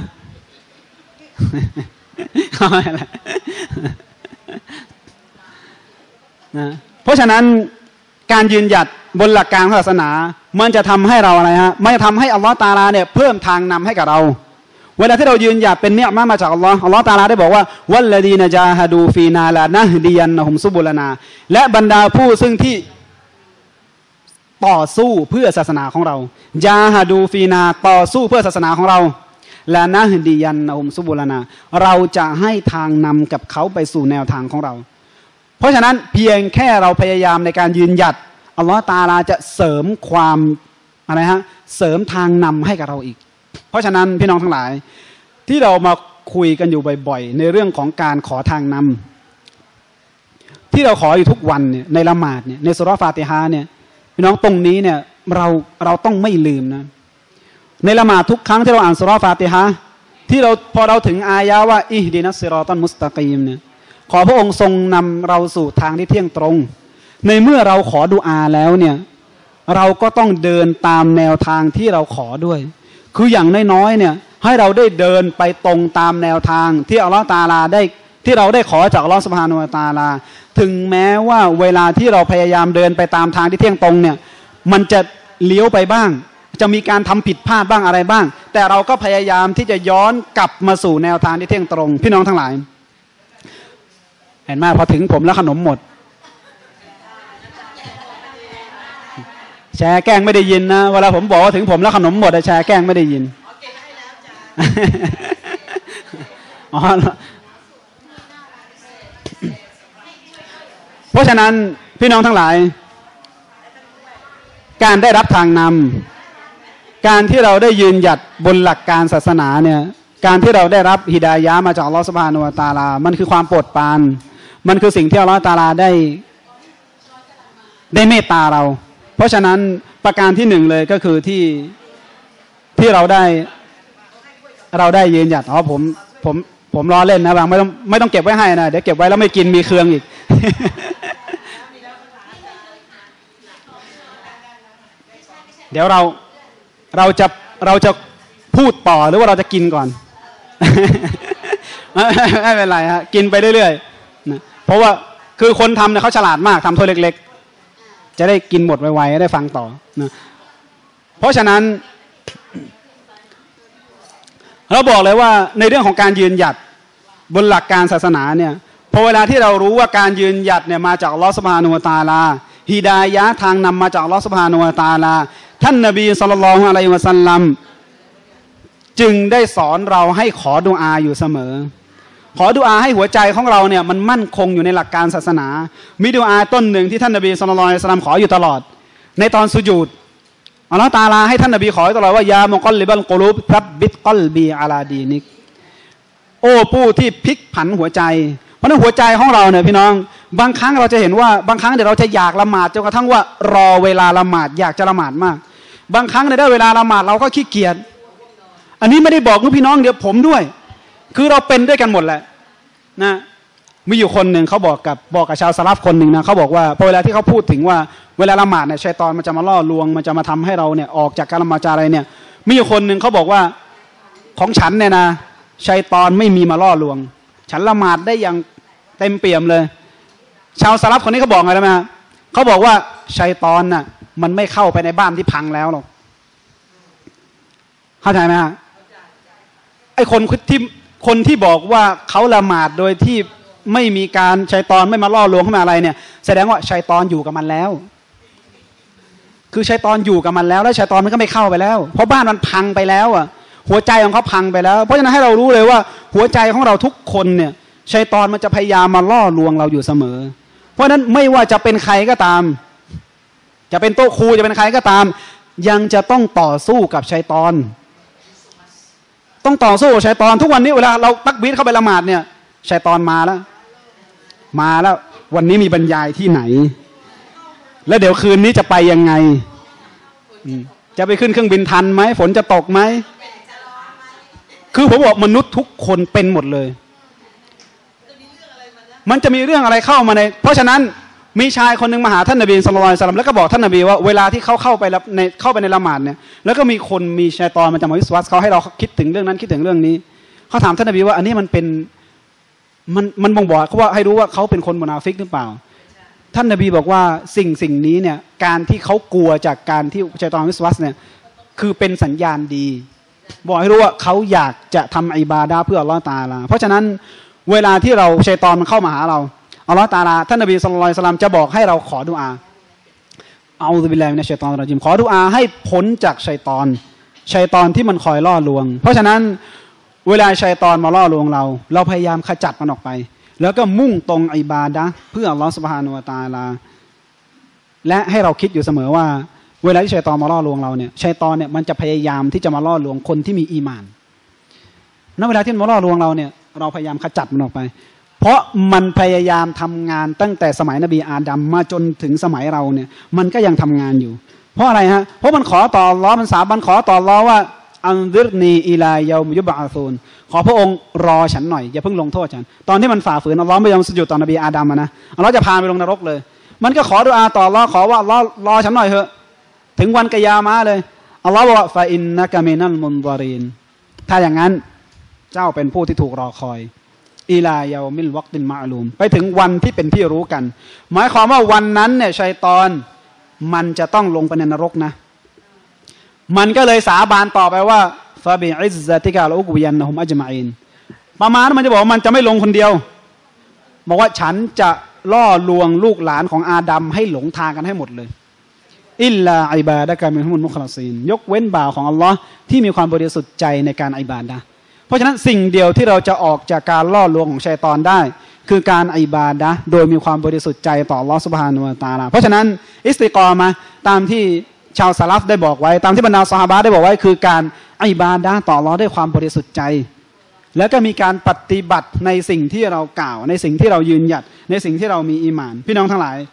เพราะฉะนั้นการยืนหยัดบนหลักการศาสนามันจะทำให้เราอะไรฮะมันจะทำให้อัลลอฮฺตะอาลาเนี่ยเพิ่มทางนำให้กับเราเวลาที่เรายืนหยัดเป็นเนี่ยมาจากอัลลอฮฺตะอาลาได้บอกว่าวัลลดีนะจาฮดูฟีนาลานะฮดียันนะฮุมซุบุลนาและบรรดาผู้ซึ่งที่ต่อสู้เพื่อศาสนาของเราจาฮดูฟีนาต่อสู้เพื่อศาสนาของเราและนะฮดียันนะฮุมซุบุลนาเราจะให้ทางนำกับเขาไปสู่แนวทางของเราเพราะฉะนั้นเพียงแค่เราพยายามในการยืนหยัดอัลลอฮฺตะอาลาจะเสริมความอะไรฮะเสริมทางนำให้กับเราอีกเพราะฉะนั้นพี่น้องทั้งหลายที่เรามาคุยกันอยู่บ่อยๆในเรื่องของการขอทางนำที่เราขออยู่ทุกวันเนี่ยในละหมาดเนี่ยในซูเราะห์ฟาติฮะห์เนี่ยพี่น้องตรงนี้เนี่ยเราต้องไม่ลืมนะในละหมาดทุกครั้งที่เราอ่านซูเราะห์ฟาติฮะห์ที่พอเราถึงอายะว่าอิฮดินัสซิรอตัลมุสตะกีมเนี่ยขอพระองค์ทรงนำเราสู่ทางที่เที่ยงตรงในเมื่อเราขอดุอาแล้วเนี่ยเราก็ต้องเดินตามแนวทางที่เราขอด้วยคืออย่างน้อยๆเนี่ยให้เราได้เดินไปตรงตามแนวทางที่อัลลอฮฺตะอาลาได้ที่เราได้ขอจากอัลลอฮฺซุบฮานะฮูวะตะอาลาถึงแม้ว่าเวลาที่เราพยายามเดินไปตามทางที่เที่ยงตรงเนี่ยมันจะเลี้ยวไปบ้างจะมีการทำผิดพลาดบ้างอะไรบ้างแต่เราก็พยายามที่จะย้อนกลับมาสู่แนวทางที่เที่ยงตรงพี่น้องทั้งหลายเห็นไหมพอถึงผมแล้วขนมหมดแชร์แกล้งไม่ได้ยินนะเวลาผมบอกว่าถึงผมแล้วขนมหมดแชร์แกล้งไม่ได้ยินอ๋อเพราะฉะนั้นพี่น้องทั้งหลายการได้รับทางนำการที่เราได้ยืนหยัดบนหลักการศาสนาเนี่ยการที่เราได้รับฮิดายะห์มาจากอัลลอฮฺซุบฮานะฮูวะตะอาลามันคือความโปรดปรานมันคือสิ่งที่อัลลอฮฺตะอาลาได้เมตตาเราเพราะฉะนั้นประการที่หนึ่งเลยก็คือที่เราได้ยืนหยัดผมล้อเล่นนะบางไม่ต้องเก็บไว้ให้นะเดี๋ยวเก็บไว้แล้วไม่กินมีเครื่องอีก เดี๋ยวเราจะพูดต่อหรือว่าเราจะกินก่อน ไม่เป็นไรฮะกินไปเรื่อยๆนะเพราะว่าคือคนทำเนี่ยเขาฉลาดมากทำถ้วยเล็กๆจะได้กินหมดไวๆได้ฟังต่อนะเพราะฉะนั้นเราบอกเลยว่าในเรื่องของการยืนหยัดบนหลักการศาสนาเนี่ยพอเวลาที่เรารู้ว่าการยืนหยัดเนี่ยมาจากอัลลอฮฺซุบฮานะฮูวะตะอาลาฮิดายะห์ทางนำมาจากอัลลอฮฺซุบฮานะฮูวะตะอาลาท่านนบีศ็อลลัลลอฮุอะลัยฮิวะซัลลัมจึงได้สอนเราให้ขอดุอาอยู่เสมอขอดุอาให้หัวใจของเราเนี่ยมันมั่นคงอยู่ในหลักการศาสนามีดุอาต้นหนึ่งที่ท่านนบีศ็อลลัลลอฮุอะลัยฮิวะซัลลัมขออยู่ตลอดในตอนสุญูดอัลลอฮฺตะอาลาให้ท่านนบีขอตลอดว่ายามุกัลลิบัลกุลูบซับบิตกัลบีอะลาดีนิกโอ้ผู้ที่พลิกผันหัวใจเพราะนั้นหัวใจของเราเนี่ยพี่น้องบางครั้งเราจะเห็นว่าบางครั้งเดี๋ยวเราจะอยากละหมาดจนกระทั่งว่ารอเวลาละหมาดอยากจะละหมาดมากบางครั้งในได้เวลาละหมาดเราก็ขี้เกียจอันนี้ไม่ได้บอกลูกพี่น้องเดี๋ยวผมด้วยคือเราเป็นด้วยกันหมดแหละนะมีอยู่คนหนึ่งเขาบอกกับชาวสลับคนหนึ่งนะเขาบอกว่าพอเวลาที่เขาพูดถึงว่าเวลาละหมาดเนี่ยชัยฏอนมันจะมาล่อลวงมันจะมาทำให้เราเนี่ยออกจากการละหมาดอะไรเนี่ยมีอยู่คนหนึ่งเขาบอกว่าของฉันเนี่ยนะชัยฏอนไม่มีมาล่อลวงฉันละหมาดได้อย่างเต็มเปี่ยมเลยชาวสลับคนนี้เขาบอกไงรู้ไหมเขาบอกว่าชัยฏอนน่ะมันไม่เข้าไปในบ้านที่พังแล้วหรอกเข้าใจไหมฮะไอ้คนที่บอกว่าเขาละหมาดโดยที่ไม่มีการชัยฏอนไม่มาล่อลวงเข้ามาอะไรเนี่ยแสดงว่าชัยฏอนอยู่กับมันแล้วคือชัยฏอนอยู่กับมันแล้วชัยฏอนมันก็ไม่เข้าไปแล้วเพราะบ้านมันพังไปแล้วอ่ะหัวใจของเขาพังไปแล้วเพราะฉะนั้นให้เรารู้เลยว่าหัวใจของเราทุกคนเนี่ยชัยฏอนมันจะพยายามมาล่อลวงเราอยู่เสมอเพราะฉะนั้นไม่ว่าจะเป็นใครก็ตามจะเป็นโต๊ะครูจะเป็นใครก็ตามยังจะต้องต่อสู้กับชัยฏอนต้องต่อสู้กับชัยฏอนทุกวันนี้เวลาเราตักบีรเข้าไปละหมาดเนี่ยชัยฏอนมาแล้ววันนี้มีบรรยายที่ไหนแล้วเดี๋ยวคืนนี้จะไปยังไงจะไปขึ้นเครื่องบินทันไหมฝนจะตกไหมคือผมบอกมนุษย์ทุกคนเป็นหมดเลยมันจะมีเรื่องอะไรเข้ามาในเพราะฉะนั้นมีชายคนหนึ่งมาหาท่านนบีศ็อลลัลลอฮุอะลัยฮิวะซัลลัมแล้วก็บอกท่านนบีว่าเวลาที่เขาเข้าไปในละหมาดเนี่ยแล้วก็มีคนมีชัยฏอนมันจะมาวิสวาสเขาให้เราคิดถึงเรื่องนั้นคิดถึงเรื่องนี้เขาถามท่านนบีว่าอันนี้มันเป็นมันบ่งบอกเขาว่าให้รู้ว่าเขาเป็นคนมุนาฟิกหรือเปล่าท่านนบีบอกว่าสิ่งนี้เนี่ยการที่เขากลัวจากการที่ชัยฏอนวิสวาสเนี่ยคือเป็นสัญญาณดีบอกให้รู้ว่าเขาอยากจะทำอิบาดะห์เพื่ออัลเลาะห์ตะอาลาเพราะฉะนั้นเวลาที่เราชัยฏอนมันเข้ามาหาเราอัลเลาะห์ตะอาลาท่านนบีศ็อลลัลลอฮุอะลัยฮิวะซัลลัมจะบอกให้เราขอดุอาเอาซุบิลลาฮิมินัชชัยฏอนิรเราะญีมขอดุอาให้พ้นจากชัยฏอนที่มันคอยล่อลวงเพราะฉะนั้นเวลาชัยฏอนมาล่อลวงเราพยายามขจัดมันออกไปแล้วก็มุ่งตรงอิบาดะห์เพื่ออัลเลาะห์ซุบฮานะฮูวะตะอาลาและให้เราคิดอยู่เสมอว่าเวลาที่ชัยฏอนมาล่อลวงเราเนี่ยชัยฏอนเนี่ยมันจะพยายามที่จะมาล่อลวงคนที่มีอีหม่านณเวลาที่มันมาล่อลวงเราเนี่ยเราพยายามขจัดมันออกไปเพราะมันพยายามทำงานตั้งแต่สมัยนบีอาดัมมาจนถึงสมัยเราเนี่ยมันก็ยังทำงานอยู่เพราะอะไรฮะเพราะมันขอต่ออัลเลาะห์มันสาบานขอต่ออัลเลาะห์ว่าอันซิรนีอิลาเยามุยุบะซูนขอพระองค์รอฉันหน่อยอย่าเพิ่งลงโทษฉันตอนที่มันฝ่าฝืนอัลเลาะห์ไม่ยอมสุญูดต่อนบีอาดัมนะอัลเลาะห์จะพาไปลงนรกเลยมันก็ขอดุอาต่ออัลเลาะห์ขอว่าอัลเลาะห์รอฉันหน่อยเถอะถึงวันกิยามะห์เลยอัลเลาะห์บอกว่าฟาอินนะกะมินัลมุนฎอรีนถ้าอย่างนั้นเจ้าเป็นผู้ที่ถูกรอคอยอิลาเยามิลวักตินมะอลูมไปถึงวันที่เป็นที่รู้กันหมายความว่าวันนั้นเนี่ยชัยฏอนมันจะต้องลงไปในนรกนะมันก็เลยสาบานต่อไปว่าฟาบิอิซซะติกะลาอุกวิยันนะฮุมอัจมะอีนประมาณมันจะบอกมันจะไม่ลงคนเดียวบอกว่าฉันจะล่อลวงลูกหลานของอาดัมให้หลงทางกันให้หมดเลยอิลลาอิบาดะกะมินฮุมุลมุคลาซีนยกเว้นบ่าวของอัลลอฮ์ที่มีความบริสุทธิ์ใจในการอิบาดะห์เพราะฉะนั้นสิ่งเดียวที่เราจะออกจากการล่อลวงของชัยฏอนได้คือการอิบาดะห์โดยมีความบริสุทธิ์ใจต่ออัลลอฮ์ซุบฮานะฮูวะตะอาลาเพราะฉะนั้นอิสติกอมะห์ตามที่ชาวซะลัฟได้บอกไว้ตามที่บรรดาซอฮาบะห์ได้บอกไว้คือการอิบาดะห์ต่ออัลลอฮ์ด้วยความบริสุทธิ์ใจแล้วก็มีการปฏิบัติในสิ่งที่เรากล่าวในสิ่งที่เรายืนหยัดในสิ่งที่เรามีอีหม่านพี่น้องทั้งหลาย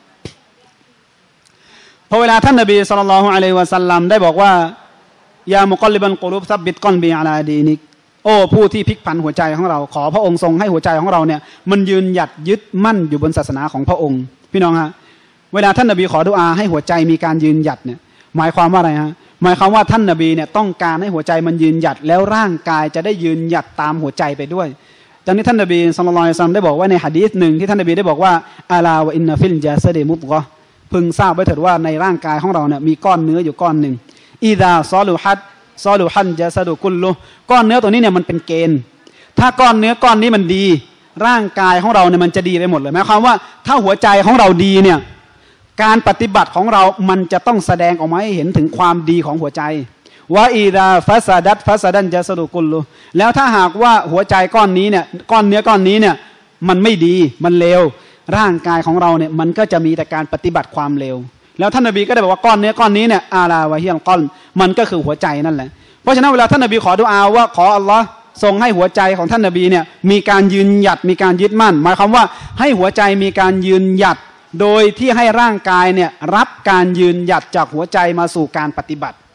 พอเวลาท่านนบีศ็อลลัลลอฮุอะลัยฮิวะซัลลัมได้บอกว่ายามุกัลลิบันกุลูบซับบิตกอลบีอะลาดีนิกโอ้ผู้ที่พลิกผันหัวใจของเราขอพระองค์ทรงให้หัวใจของเราเนี่ยมันยืนหยัดยึดมั่นอยู่บนศาสนาของพระองค์พี่น้องฮะเวลาท่านนบีขอดุอาให้หัวใจมีการยืนหยัดเนี่ยหมายความว่าอะไรฮะหมายความว่าท่านนบีเนี่ยต้องการให้หัวใจมันยืนหยัดแล้วร่างกายจะได้ยืนหยัดตามหัวใจไปด้วยดังนี้ท่านนบีศ็อลลัลลอฮุอะลัยฮิวะซัลลัมได้บอกว่าในหะดีษหนึ่งที่ท่านนบีได้บอกว่าอาลาวะอินนะฟิลญาซะดิมุฎฆะห์พึงทราบไว้เถิดว่าในร่างกายของเราเนี่ยมีก้อนเนื้ออยู่ก้อนหนึ่งอิซาซอลุฮันญาซะดุกุลลุก้อนเนื้อตัวนี้เนี่ยมันเป็นเกณฑ์ถ้าก้อนเนื้อก้อนนี้มันดีร่างกายของเราเนี่ยมันจะดีไปหมดเลยหมายความว่าถ้าหัวใจของเราดีเนี่ยการปฏิบัติของเรามันจะต้องแสดงออกมาให้เห็นถึงความดีของหัวใจว่าอิซาฟัสดันญาซะดุกุลลุแล้วถ้าหากว่าหัวใจก้อนนี้เนี่ยก้อนเนื้อก้อนนี้เนี่ยมันไม่ดีมันเลวร่างกายของเราเนี่ยมันก็จะมีแต่การปฏิบัติความเลวแล้วท่านนบีก็ได้บอกว่าก้อนเนื้อก้อนนี้เนี่ยอาลาวะฮิยัลกอลมันก็คือหัวใจนั่นแหละเพราะฉะนั้นเวลาท่านนบีขอดุอาว่าขออัลลอฮ์ทรงให้หัวใจของท่านนบีเนี่ยมีการยืนหยัดมีการยึดมั่นหมายความว่าให้หัวใจมีการยืนหยัดโดยที่ให้ร่างกายเนี่ยรับการยืนหยัดจากหัวใจมาสู่การปฏิบัติ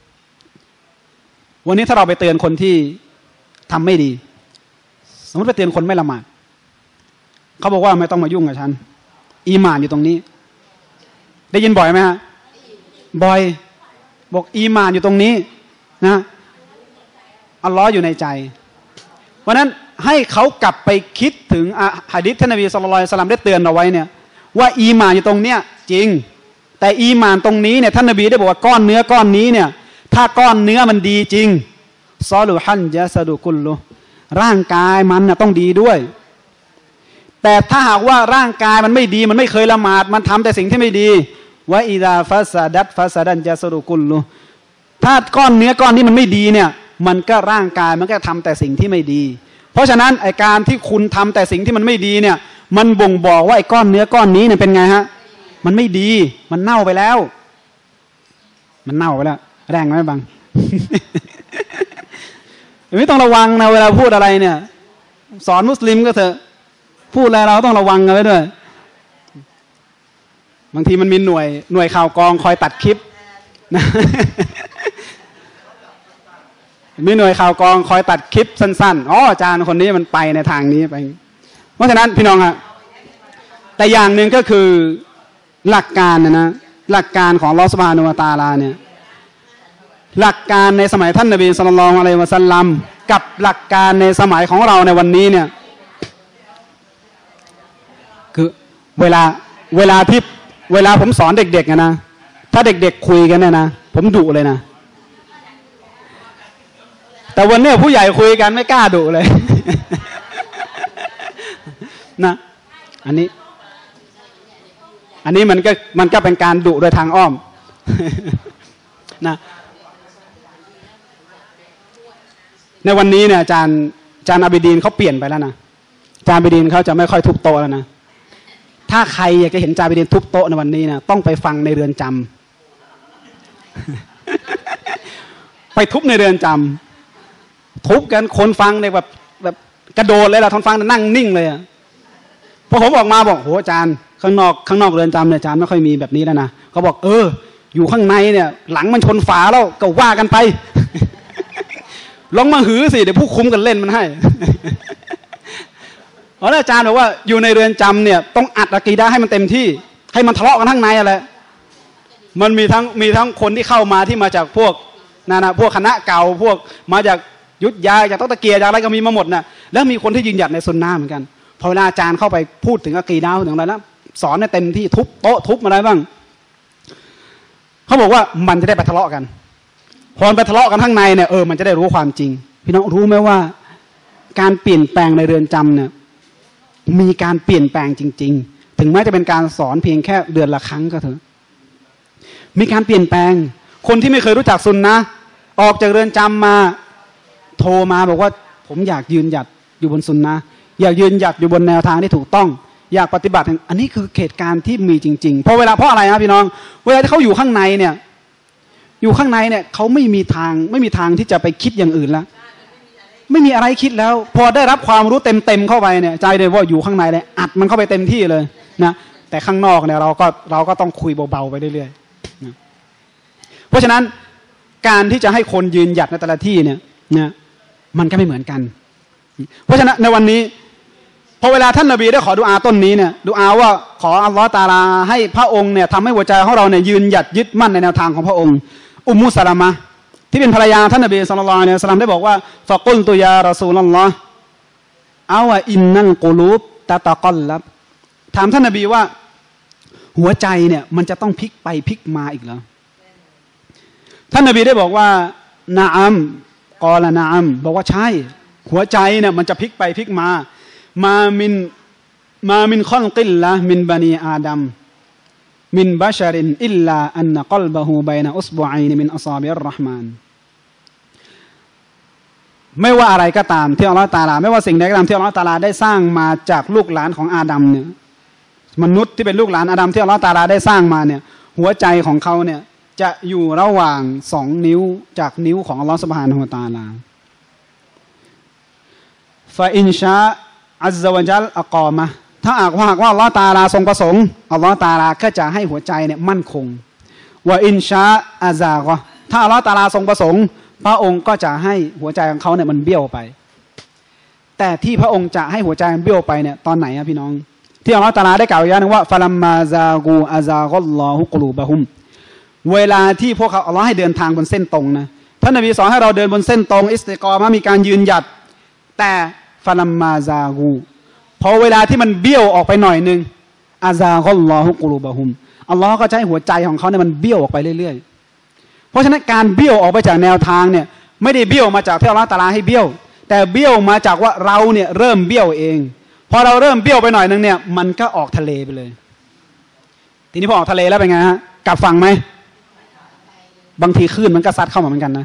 วันนี้ถ้าเราไปเตือนคนที่ทำไม่ดีสมมติไปเตือนคนไม่ละหมาดเขาบอกว่าไม่ต้องมายุ่งกับฉันอีหม่านอยู่ตรงนี้ได้ยินบ่อยไหมฮะบ่อยบอกอีหม่านอยู่ตรงนี้นะอัลลอฮ์อยู่ในใจเพราะนั้นให้เขากลับไปคิดถึงหะดีษท่านนบีศ็อลลัลลอฮุอะลัยฮิวะซัลลัมได้เตือนเอาไว้เนี่ยว่าอีหม่านอยู่ตรงเนี้ยจริงแต่อีหม่านตรงนี้เนี่ยท่านนบีได้บอกว่าก้อนเนื้อก้อนนี้เนี่ยถ้าก้อนเนื้อมันดีจริงซอลุฮันญาซะดุกุลลุร่างกายมันน่ะต้องดีด้วยแต่ถ้าหากว่าร่างกายมันไม่ดีมันไม่เคยละหมาดมันทำแต่สิ่งที่ไม่ดีวะอิซาฟัสดันญาซะดุกุลลุถ้าก้อนเนื้อก้อนนี้มันไม่ดีเนี่ยมันก็ร่างกายมันก็ทำแต่สิ่งที่ไม่ดีเพราะฉะนั้นไอการที่คุณทำแต่สิ่งที่มันไม่ดีเนี่ยมันบ่งบอกว่าไอก้อนเนื้อก้อนนี้เนี่ยเป็นไงฮะมันไม่ดีมันเน่าไปแล้วมันเน่าไปแล้วแรงไหมบัง ไม่ต้องระวังนะเวลาพูดอะไรเนี่ยสอนมุสลิมก็เถอะพูดอะไรเราต้องระวังกันไว้ด้วยบางทีมันมีหน่วยข่าวกองคอยตัดคลิปนะมีหน่วยข่าวกองคอยตัดคลิปสั้นๆอ๋ออาจารย์คนนี้มันไปในทางนี้ไปเพราะฉะนั้นพี่น้องฮะแต่อย่างหนึ่งก็คือหลักการนะหลักการของอัลเลาะห์ซุบฮานะฮูวะตะอาลาเนี่ยหลักการในสมัยท่านนบีศ็อลลัลลอฮุอะลัยฮิวะซัลลัมกับหลักการในสมัยของเราในวันนี้เนี่ยคือเวลาผมสอนเด็กๆนะถ้าเด็กๆคุยกันเนี่ยนะผมดุเลยนะแต่วันนี้ผู้ใหญ่คุยกันไม่กล้าดุเลย นะอันนี้มันก็เป็นการดุโดยทางอ้อม นะในวันนี้เนี่ยอาจารย์อาบิดีนเขาเปลี่ยนไปแล้วนะอาจารย์อาบิดีนเขาจะไม่ค่อยทุบโต๊ะแล้วนะถ้าใครอยากจะเห็นอาจารย์อาบิดีนทุบโต๊ะในวันนี้นะต้องไปฟังในเรือนจำ ไปทุบในเรือนจำทุบกันคนฟังเนี่ยแบบกระโดดเลยล่ะทนฟังนั่งนิ่งเลยอะพอผมออกมาบอกโหอาจารย์ข้างนอกเรือนจำเนี่ยอาจารย์ไม่ค่อยมีแบบนี้แล้วนะเขาบอกอยู่ข้างในเนี่ยหลังมันชนฝาแล้วก็ว่ากันไป ลองมาหือสิเดี๋ยวผู้คุมกันเล่นมันให้เพราะอาจารย์บอกว่าอยู่ในเรือนจำเนี่ยต้องอัดอะกีดะห์ให้มันเต็มที่ให้มันทะเลาะกันข้างในอะไรมันมีทั้งคนที่เข้ามาที่มาจากพวกพวกคณะเก่าพวกมาจากยุทธยาจากตะเกียจากอะไรก็มีมาหมดนะแล้วมีคนที่ยืนหยัดในซุนนะห์เหมือนกันพอเวลาอาจารย์เข้าไปพูดถึงอะกีดะห์ถึงอะไรแล้วสอนในเต็มที่ทุบโต๊ะทุบอะไรบ้างเขาบอกว่ามันจะได้ไปทะเลาะกันพอไปทะเลาะกันข้างในเนี่ยมันจะได้รู้ความจริงพี่น้องรู้ไหมว่าการเปลี่ยนแปลงในเรือนจำเนี่ยมีการเปลี่ยนแปลงจริงๆถึงแม้จะเป็นการสอนเพียงแค่เดือนละครั้งก็เถอะมีการเปลี่ยนแปลงคนที่ไม่เคยรู้จักซุนนะห์ออกจากเรือนจำมาโทรมาบอกว่าผมอยากยืนหยัดอยู่บนซุนนะห์อยากยืนหยัดอยู่บนแนวทางที่ถูกต้องอยากปฏิบัติอันนี้คือเหตุการณ์ที่มีจริงๆเพราะอะไรนะพี่น้องเวลาที่เขาอยู่ข้างในเนี่ยเขาไม่มีทางที่จะไปคิดอย่างอื่นแล้วไม่มีอะไรคิดแล้วพอได้รับความรู้เต็มเข้าไปเนี่ยใจเลยว่าอยู่ข้างในเลยอัดมันเข้าไปเต็มที่เลยนะแต่ข้างนอกเนี่ยเราก็ต้องคุยเบาๆไปเรื่อยๆนะเพราะฉะนั้นการที่จะให้คนยืนหยัดในแต่ละที่เนี่ยนะมันก็ไม่เหมือนกันเพราะฉะนั้นในวันนี้พอเวลาท่านนบีได้ขอดุอาต้นนี้เนี่ยดุอาว่าขออัลลอฮฺตะอาลาให้พระองค์เนี่ยทำให้หัวใจของเราเนี่ยยืนหยัดยึดมั่นในแนวทางของพระองค์อุมมุสลามะที่เป็นภรรยาท่านนบีศ็อลลัลลอฮุอะลัยฮิวะซัลลัมได้บอกว่าฟะกุลตุยารอซูลุลลอฮ์เอาวะอินนัลกุลูบตะตะกัลลับถามท่านนบีว่าหัวใจเนี่ยมันจะต้องพลิกไปพลิกมาอีกเหรอท่านนบีได้บอกว่านะอัมกอละนะอัมบอกว่าใช่หัวใจเนี่ยมันจะพลิกไปพลิกมามินคอลกิลละมินบานีอาดัมมินบาชารินอิลลาอันนกลบะฮูบัยนะอุสบุอัยนมินอัศอบิรเราะห์มานไม่ว่าอะไรก็ตามที่อัลเลาะห์ตะอาลาไม่ว่าสิ่งใดก็ตามที่อัลเลาะห์ตะอาลาได้สร้างมาจากลูกหลานของอาดัมเนี่ยมนุษย์ที่เป็นลูกหลานอาดัมที่อัลเลาะห์ตะอาลาได้สร้างมาเนี่ยหัวใจของเขาเนี่ยจะอยู่ระหว่าง2นิ้วจากนิ้วของอัลเลาะห์ซุบฮานะฮูวะตะอาลาฟะอินชาอัซซะวะญัลอะกอมะถ้าหากว่าอัลเลาะห์ตะอาลาทรงประสงค์อัลเลาะห์ตะอาลาก็จะให้หัวใจเนี่ยมั่นคงวะอินชาอะซากะถ้าอัลเลาะห์ตะอาลาทรงประสงค์พระองค์ก็จะให้หัวใจของเขาเนี่ยมันเบี้ยวไปแต่ที่พระองค์จะให้หัวใจมันเบี้ยวไปเนี่ยตอนไหนอะพี่น้องที่อัลเลาะห์ตะอาลาได้กล่าวอย่างนึงว่าฟะลัมมาซากูอะซากัลลอฮุกุลูบะฮุมเวลาที่พวกเขาอัลเลาะห์ให้เดินทางบนเส้นตรงนะท่านนบีสอนให้เราเดินบนเส้นตรงอิสติกอมะห์มีการยืนหยัดแต่ฟะลัมมาซากูพอเวลาที่มันเบี้ยวออกไปหน่อยนึงอาซากัลลอฮุกุลูบะฮุมอัลลอฮ์ก็จะให้หัวใจของเขาเนี่ยมันเบี้ยวออกไปเรื่อยๆเพราะฉะนั้นการเบี้ยวออกไปจากแนวทางเนี่ยไม่ได้เบี้ยวมาจากที่อัลลอฮ์ตะอาลาให้เบี้ยวแต่เบี้ยวมาจากว่าเราเนี่ยเริ่มเบี้ยวเองพอเราเริ่มเบี้ยวไปหน่อยนึงเนี่ยมันก็ออกทะเลไปเลยทีนี้พอออกทะเลแล้วเป็นไงฮะกลับฝั่งไหมบางทีคลื่นมันก็ซัดเข้ามาเหมือนกันนะ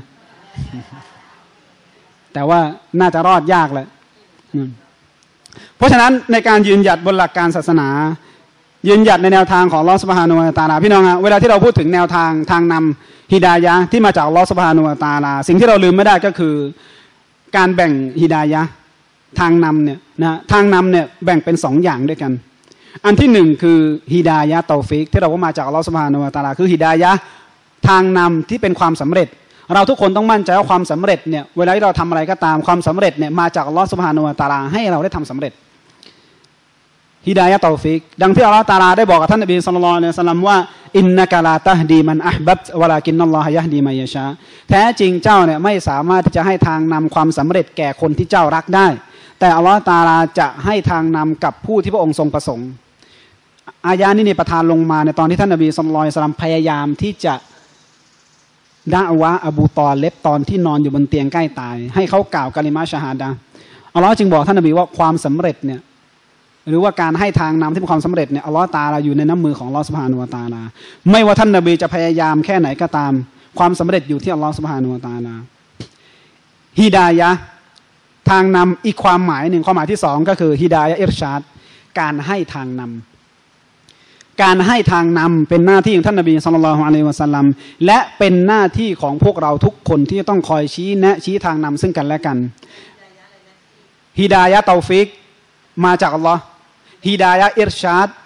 แต่ว่าน่าจะรอดยากแหละเพราะฉะนั้นในการยืนหยัดบนหลักการศาสนายืนหยัดในแนวทางของอัลเลาะห์ซุบฮานะฮูวะตะอาลาพี่น้องฮะเวลาที่เราพูดถึงแนวทางนำฮิดายะห์ที่มาจากอัลเลาะห์ซุบฮานะฮูวะตะอาลาสิ่งที่เราลืมไม่ได้ก็คือการแบ่งฮิดายะห์ทางนำเนี่ยนะทางนำเนี่ยแบ่งเป็น2อย่างด้วยกันอันที่1คือฮิดายะห์ตอฟิกที่เราว่ามาจากอัลเลาะห์ซุบฮานะฮูวะตะอาลาคือฮิดายะห์ทางนำที่เป็นความสำเร็จเราทุกคนต้องมั่นใจว่าความสำเร็จเนี่ยเวลาที่เราทำอะไรก็ตามความสำเร็จเนี่ยมาจากอัลเลาะห์ซุบฮานะฮูวะตะอาลาให้เราได้ทำสำเร็จฮิดายะห์ตอฟิกดังที่อัลเลาะห์ตะอาลาได้บอกกับท่านนบีศ็อลลัลลอฮุอะลัยฮิวะซัลลัมว่าอินนะกะลาตะฮดีมันอะห์บับวะลากินนัลลอฮะยะฮดีมัยยะชาแท้จริงเจ้าเนี่ยไม่สามารถที่จะให้ทางนำความสำเร็จแก่คนที่เจ้ารักได้แต่อัลเลาะห์ตะอาลาจะให้ทางนำกับผู้ที่พระองค์ทรงประสงค์อายะนี้เนี่ยประทานลงมาในตอนที่ท่านนบีศ็อลลัลลอฮุอะลัยฮิวะซัลลัมพยายามที่จะดะอ์วะอบูตอเลบตอนที่นอนอยู่บนเตียงใกล้ตายให้เขากล่าวกะลิมะฮ์ชะฮาดะห์อัลเลาะห์จึงบอกท่านนบีว่าความสำเร็จเนี่ยหรือว่าการให้ทางนำที่เป็นความสำเร็จเนี่ยอัลเลาะห์ตะอาลาอยู่ในน้ำมือของอัลเลาะห์ซุบฮานะฮูวะตะอาลาไม่ว่าท่านนบีจะพยายามแค่ไหนก็ตามความสำเร็จอยู่ที่อัลเลาะห์ซุบฮานะฮูวะตะอาลาฮิดายะห์ทางนำอีกความหมายหนึ่งความหมายที่2ก็คือฮิดายะห์อิรชาดการให้ทางนำการให้ทางนำเป็นหน้าที่ของท่านนบีศ็อลลัลลอฮุอะลัยฮิวะซัลลัมและเป็นหน้าที่ของพวกเราทุกคนที่ต้องคอยชี้แนะชี้ทางนำซึ่งกันและกันฮิดายะห์ตอฟิกมาจากอัลลอฮ์ฮิดายะห์อิรชาด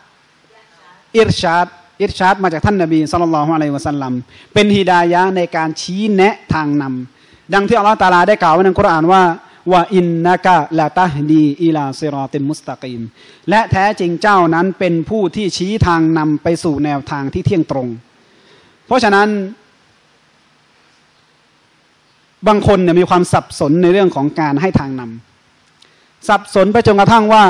มาจากท่านนบีศ็อลลัลลอฮุอะลัยฮิวะซัลลัมเป็นฮิดายะห์ในการชี้แนะทางนำดังที่อัลเลาะห์ตะอาลาได้กล่าวไว้ในกุรอานว่าอินนะกะละตะฮดีอิลาซิรอติมุสตะกีมและแท้จริงเจ้านั้นเป็นผู้ที่ชี้ทางนำไปสู่แนวทางที่เที่ยงตรงเพราะฉะนั้นบางคนเนี่ยมีความสับสนในเรื่องของการให้ทางนำสับสนไปจนกระทั่งว่า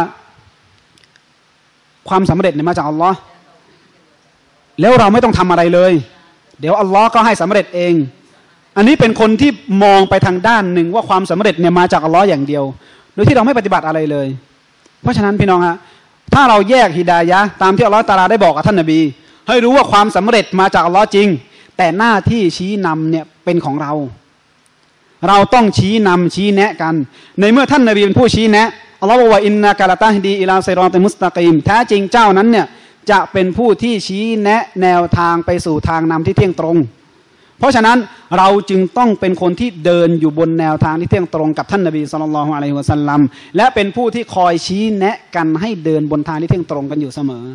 ความสำเร็จเนี่ยมาจากอัลลอฮ์แล้วเราไม่ต้องทำอะไรเลยเดี๋ยวอัลลอฮ์ก็ให้สำเร็จเองอันนี้เป็นคนที่มองไปทางด้านหนึ่งว่าความสำเร็จเนี่ยมาจากอัลลอฮ์อย่างเดียวโดยที่เราไม่ปฏิบัติอะไรเลยเพราะฉะนั้นพี่น้องฮะถ้าเราแยกฮิดายะห์ตามที่อัลลอฮ์ตะอาลาได้บอกกับท่านนบีให้รู้ว่าความสำเร็จมาจากอัลลอฮ์จริงแต่หน้าที่ชี้นำเนี่ยเป็นของเราต้องชี้นำชี้แนะกันในเมื่อท่านนบีเป็นผู้ชี้แนะอัลลอฮ์บอกว่าอินนะกะละตะฮดีอิลาซิรอติมุสตะกีมแท้จริงเจ้านั้นเนี่ยจะเป็นผู้ที่ชี้แนะแนวทางไปสู่ทางนำที่เที่ยงตรงเพราะฉะนั้นเราจึงต้องเป็นคนที่เดินอยู่บนแนวทางที่เที่ยงตรงกับท่านนบีศ็อลลัลลอฮุอะลัยฮิวะซัลลัมและเป็นผู้ที่คอยชี้แนะกันให้เดินบนทางที่เที่ยงตรงกันอยู่เสมอ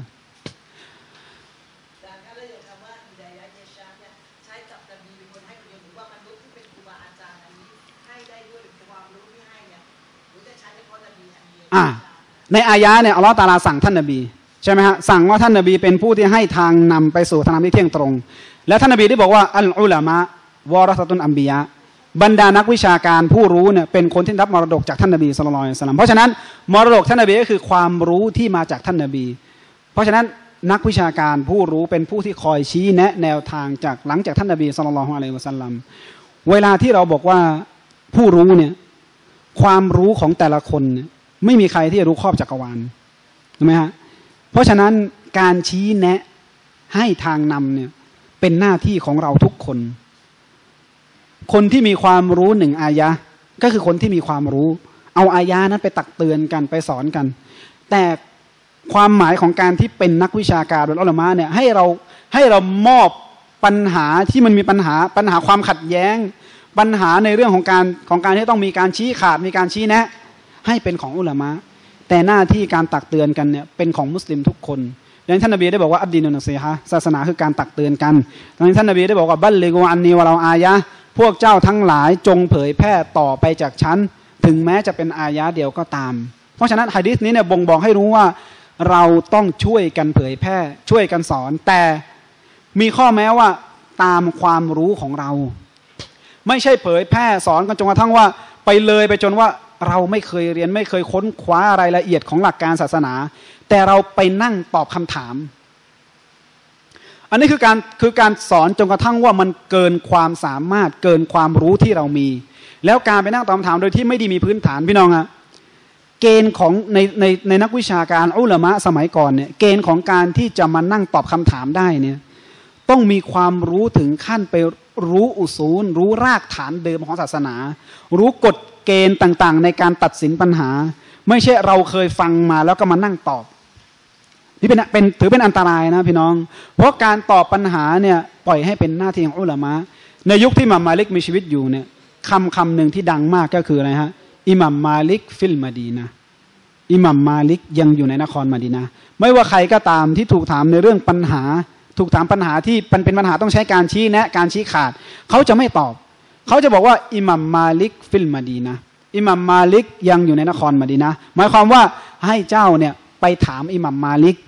ในอายะห์เนี่ยอัลเลาะห์ตะอาลาสั่งท่านนบีใช่ไหมฮะสั่งว่าท่านนบีเป็นผู้ที่ให้ทางนำไปสู่ทางนำที่เที่ยงตรงและท่านนบีได้บอกว่าอัลอุลามะวะเราะซะตุนอัมบิยะบรรดานักวิชาการผู้รู้เนี่ยเป็นคนที่รับมรดกจากท่านนบีศ็อลลัลลอฮุอะลัยฮิวะซัลลัมเพราะฉะนั้นมรดกท่านนบีก็คือความรู้ที่มาจากท่านนบีเพราะฉะนั้นนักวิชาการผู้รู้เป็นผู้ที่คอยชี้แนะแนวทางจากหลังจากท่านนบีศ็อลลัลลอฮุอะลัยฮิวะซัลลัมเวลาที่เราบอกว่าผู้รู้เนี่ยความรู้ของแต่ละคนเนี่ยไม่มีใครที่จะรู้ครอบจักรวาลถูกไหมฮะเพราะฉะนั้นการชี้แนะให้ทางนำเนี่ยเป็นหน้าที่ของเราทุกคนคนที่มีความรู้หนึ่งอายะก็คือคนที่มีความรู้เอาอายะนั้นไปตักเตือนกันไปสอนกันแต่ความหมายของการที่เป็นนักวิชาการหรืออัลลอฮ์เนี่ยให้เรามอบปัญหาที่มันมีปัญหาความขัดแย้งปัญหาในเรื่องของการที่ต้องมีการชี้ขาดมีการชี้แนะให้เป็นของอุลามะแต่หน้าที่การตักเตือนกันเนี่ยเป็นของมุสลิมทุกคนดังนั้นท่านนบีได้บอกว่าอัดดีนุนซีฮะศาสนาคือการตักเตือนกันดังนั้นท่านนบีได้บอกว่าบัลลิกูอันนีวะเราอายะพวกเจ้าทั้งหลายจงเผยแพร่ต่อไปจากฉันถึงแม้จะเป็นอายะเดียวก็ตามเพราะฉะนั้นหะดีษนี้เนี่ยบ่งบอกให้รู้ว่าเราต้องช่วยกันเผยแพร่ช่วยกันสอนแต่มีข้อแม้ว่าตามความรู้ของเราไม่ใช่เผยแพร่สอนกันจนกระทั่งว่าไปเลยไปจนว่าเราไม่เคยเรียนไม่เคยค้นคว้ารายละเอียดของหลักการศาสนาแต่เราไปนั่งตอบคำถามอันนี้คือการสอนจนกระทั่งว่ามันเกินความสามารถเกินความรู้ที่เรามีแล้วการไปนั่งตอบคำถามโดยที่ไม่ได้มีพื้นฐานพี่น้องอะเกณฑ์ของในนักวิชาการอุลามะสมัยก่อนเนี่ยเกณฑ์ของการที่จะมานั่งตอบคำถามได้เนี่ยต้องมีความรู้ถึงขั้นไปรู้อุซูลรู้รากฐานเดิมของศาสนารู้กฎเกณฑ์ต่างๆในการตัดสินปัญหาไม่ใช่เราเคยฟังมาแล้วก็มานั่งตอบนี่ถือเป็นอันตรายนะพี่น้องเพราะการตอบปัญหาเนี่ยปล่อยให้เป็นหน้าที่ของอุลามะในยุคที่อิหม่ามมาลิกมีชีวิตอยู่เนี่ยคำหนึ่งที่ดังมากก็คืออะไรฮะอิหม่ามมาลิกฟิลมาดีนะอิหม่ามมาลิกยังอยู่ในนครมะดีนะห์ไม่ว่าใครก็ตามที่ถูกถามในเรื่องปัญหาถูกถามปัญหาที่เป็นปัญหาต้องใช้การชี้แนะการชี้ขาดเขาจะไม่ตอบเขาจะบอกว่าอิหม่ามมาลิกฟิลมาดีนะอิหม่ามมาลิกยังอยู่ในนครมะดีนะห์หมายความว่าให้เจ้าเนี่ยไปถามอิหม่ามมาลิก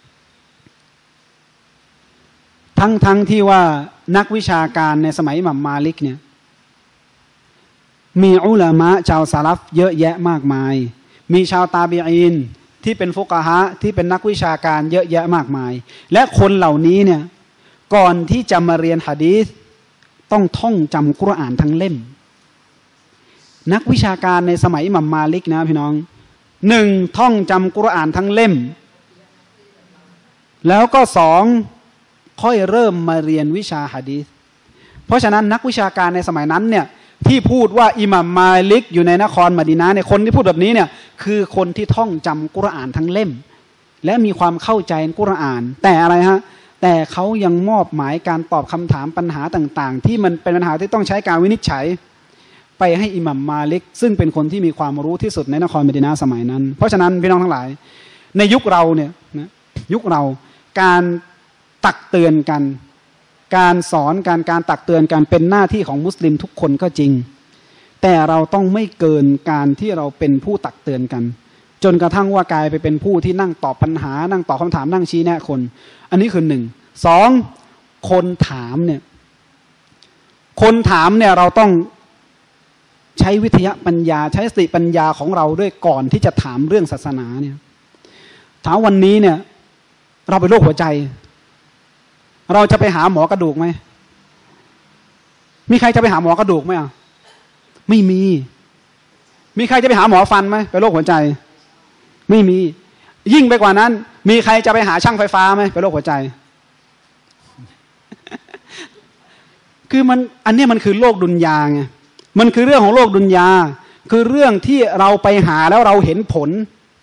ทั้งที่ว่านักวิชาการในสมัยอิหม่ามมาลิกเนี่ยมีอุลามะชาวซะลัฟเยอะแยะมากมายมีชาวตาบีอีนที่เป็นฟุกะฮะที่เป็นนักวิชาการเยอะแยะมากมายและคนเหล่านี้เนี่ยก่อนที่จะมาเรียนหะดีษต้องท่องจำกุรอานทั้งเล่มนักวิชาการในสมัยอิหม่ามมาลิกนะพี่น้องหนึ่งท่องจำกุรอานทั้งเล่มแล้วก็สองค่อยเริ่มมาเรียนวิชาหะดีษเพราะฉะนั้นนักวิชาการในสมัยนั้นเนี่ยที่พูดว่าอิหม่ามมาลิกอยู่ในนครมะดีนะห์เนี่ยคนที่พูดแบบนี้เนี่ยคือคนที่ท่องจำกุรอานทั้งเล่มและมีความเข้าใจกุรอานแต่อะไรฮะแต่เขายังมอบหมายการตอบคำถามปัญหาต่างๆที่มันเป็นปัญหาที่ต้องใช้การวินิจฉัยไปให้อิหม่ามมาลิกซึ่งเป็นคนที่มีความรู้ที่สุดในนครมะดีนะห์สมัยนั้นเพราะฉะนั้นพี่น้องทั้งหลายในยุคเราเนี่ยนะยุคเราการตักเตือนกันการสอนการตักเตือนกันเป็นหน้าที่ของมุสลิมทุกคนก็จริงแต่เราต้องไม่เกินการที่เราเป็นผู้ตักเตือนกันจนกระทั่งว่ากลายไปเป็นผู้ที่นั่งตอบปัญหานั่งตอบคำถามนั่งชี้แนะคนอันนี้คือ1 2คนถามเนี่ยเราต้องใช้วิทยาปัญญาใช้สติปัญญาของเราด้วยก่อนที่จะถามเรื่องศาสนาเนี่ยถามวันนี้เนี่ยเราเป็นโรคหัวใจเราจะไปหาหมอกระดูกไหมมีใครจะไปหาหมอกระดูกไหมอ่ะไม่มีใครจะไปหาหมอฟันไหมเป็นโรคหัวใจไม่มียิ่งไปกว่านั้นมีใครจะไปหาช่างไฟฟ้าไหมเป็นโรคหัวใจคือมันอันนี้มันคือโลกดุนยาไงมันคือเรื่องของโลกดุนยาคือเรื่องที่เราไปหาแล้วเราเห็นผล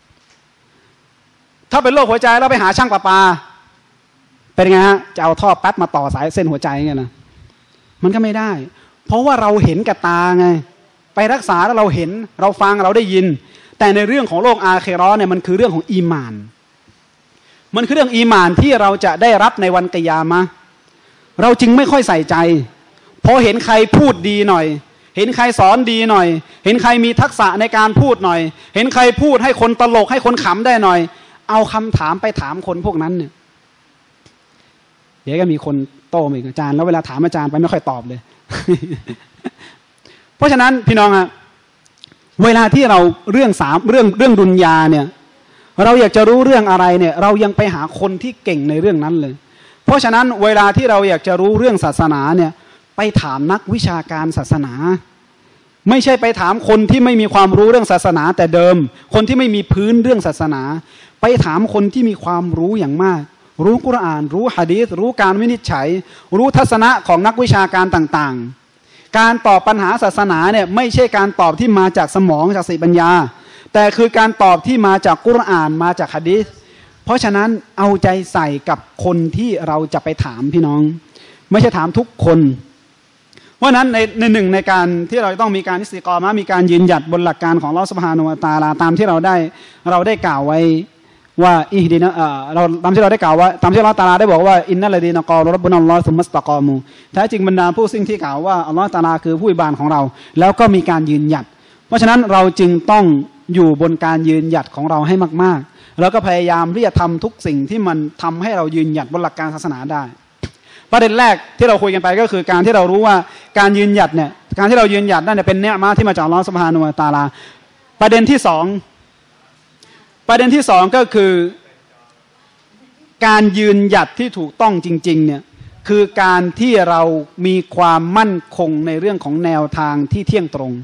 ถ้าเป็นโรคหัวใจเราไปหาช่างประปาเป็นไงฮะจะเอาท่อแป๊บมาต่อสายเส้นหัวใจไงนะมันก็ไม่ได้เพราะว่าเราเห็นกับตาไงไปรักษาแล้วเราเห็นเราฟังเราได้ยินแต่ในเรื่องของโลกอาเคเราะห์เนี่ยมันคือเรื่องของอีหม่านมันคือเรื่องอีหม่านที่เราจะได้รับในวันกิยามะห์เราจึงไม่ค่อยใส่ใจพอเห็นใครพูดดีหน่อยเห็นใครสอนดีหน่อยเห็นใครมีทักษะในการพูดหน่อยเห็นใครพูดให้คนตลกให้คนขำได้หน่อยเอาคำถามไปถามคนพวกนั้นเนี่ยเดี๋ยวก็มีคนโต้มาอีกอาจารย์แล้วเวลาถามอาจารย์ไปไม่ค่อยตอบเลย เพราะฉะนั้นพี่น้องอะเวลาที่เราเรื่องดุนยาเนี่ยเราอยากจะรู้เรื่องอะไรเนี่ยเรายังไปหาคนที่เก่งในเรื่องนั้นเลยเพราะฉะนั้นเวลาที่เราอยากจะรู้เรื่องศาสนาเนี่ยไปถามนักวิชาการศาสนาไม่ใช่ไปถามคนที่ไม่มีความรู้เรื่องศาสนาแต่เดิมคนที่ไม่มีพื้นเรื่องศาสนาไปถามคนที่มีความรู้อย่างมากรู้กุรอานรู้หะดีษรู้การวินิจฉัยรู้ทัศนะของนักวิชาการต่างๆการตอบปัญหาศาสนาเนี่ยไม่ใช่การตอบที่มาจากสมองจากสติปัญญาแต่คือการตอบที่มาจากกุรอานมาจากหะดีษเพราะฉะนั้นเอาใจใส่กับคนที่เราจะไปถามพี่น้องไม่ใช่ถามทุกคนเพราะนั้นในหนึ่งในการที่เราต้องมีการอิสติกอมะห์มีการยืนหยัดบนหลักการของอัลเลาะห์ซุบฮานะฮูวะตะอาลาตามที่เราได้กล่าวไว้ว่าอิฮดินะเราตามที่เราได้กล่าวว่าตามที่อัลเลาะห์ตะอาลาได้บอกว่าอินนัลลดีนะกอลูร็อบบุนัลลอฮุซุมมัสตะกอมูแท้จริงบรรดาผู้ซึ่งที่กล่าวว่าอัลเลาะห์ตะอาลาคือผู้อิบาดของเราแล้วก็มีการยืนหยัดเพราะฉะนั้นเราจึงต้องอยู่บนการยืนหยัดของเราให้มากๆแล้วก็พยายามที่จะทำทุกสิ่งที่มันทำให้เรายืนหยัดบนหลักการศาสนาได้ประเด็นแรกที่เราคุยกันไปก็คือการที่เรารู้ว่าการยืนหยัดเนี่ยการที่เรายืนหยัดนั่นเนี่ยเป็นเนือมะที่มาจากอัลเลาะห์ซุบฮานะฮูวะตะอาลาประเด็นที่สองก็คือการยืนหยัดที่ถูกต้องจริงๆเนี่ยคือการที่เรามีความมั่นคงในเรื่องของแนวทางที่เที่ยงตรง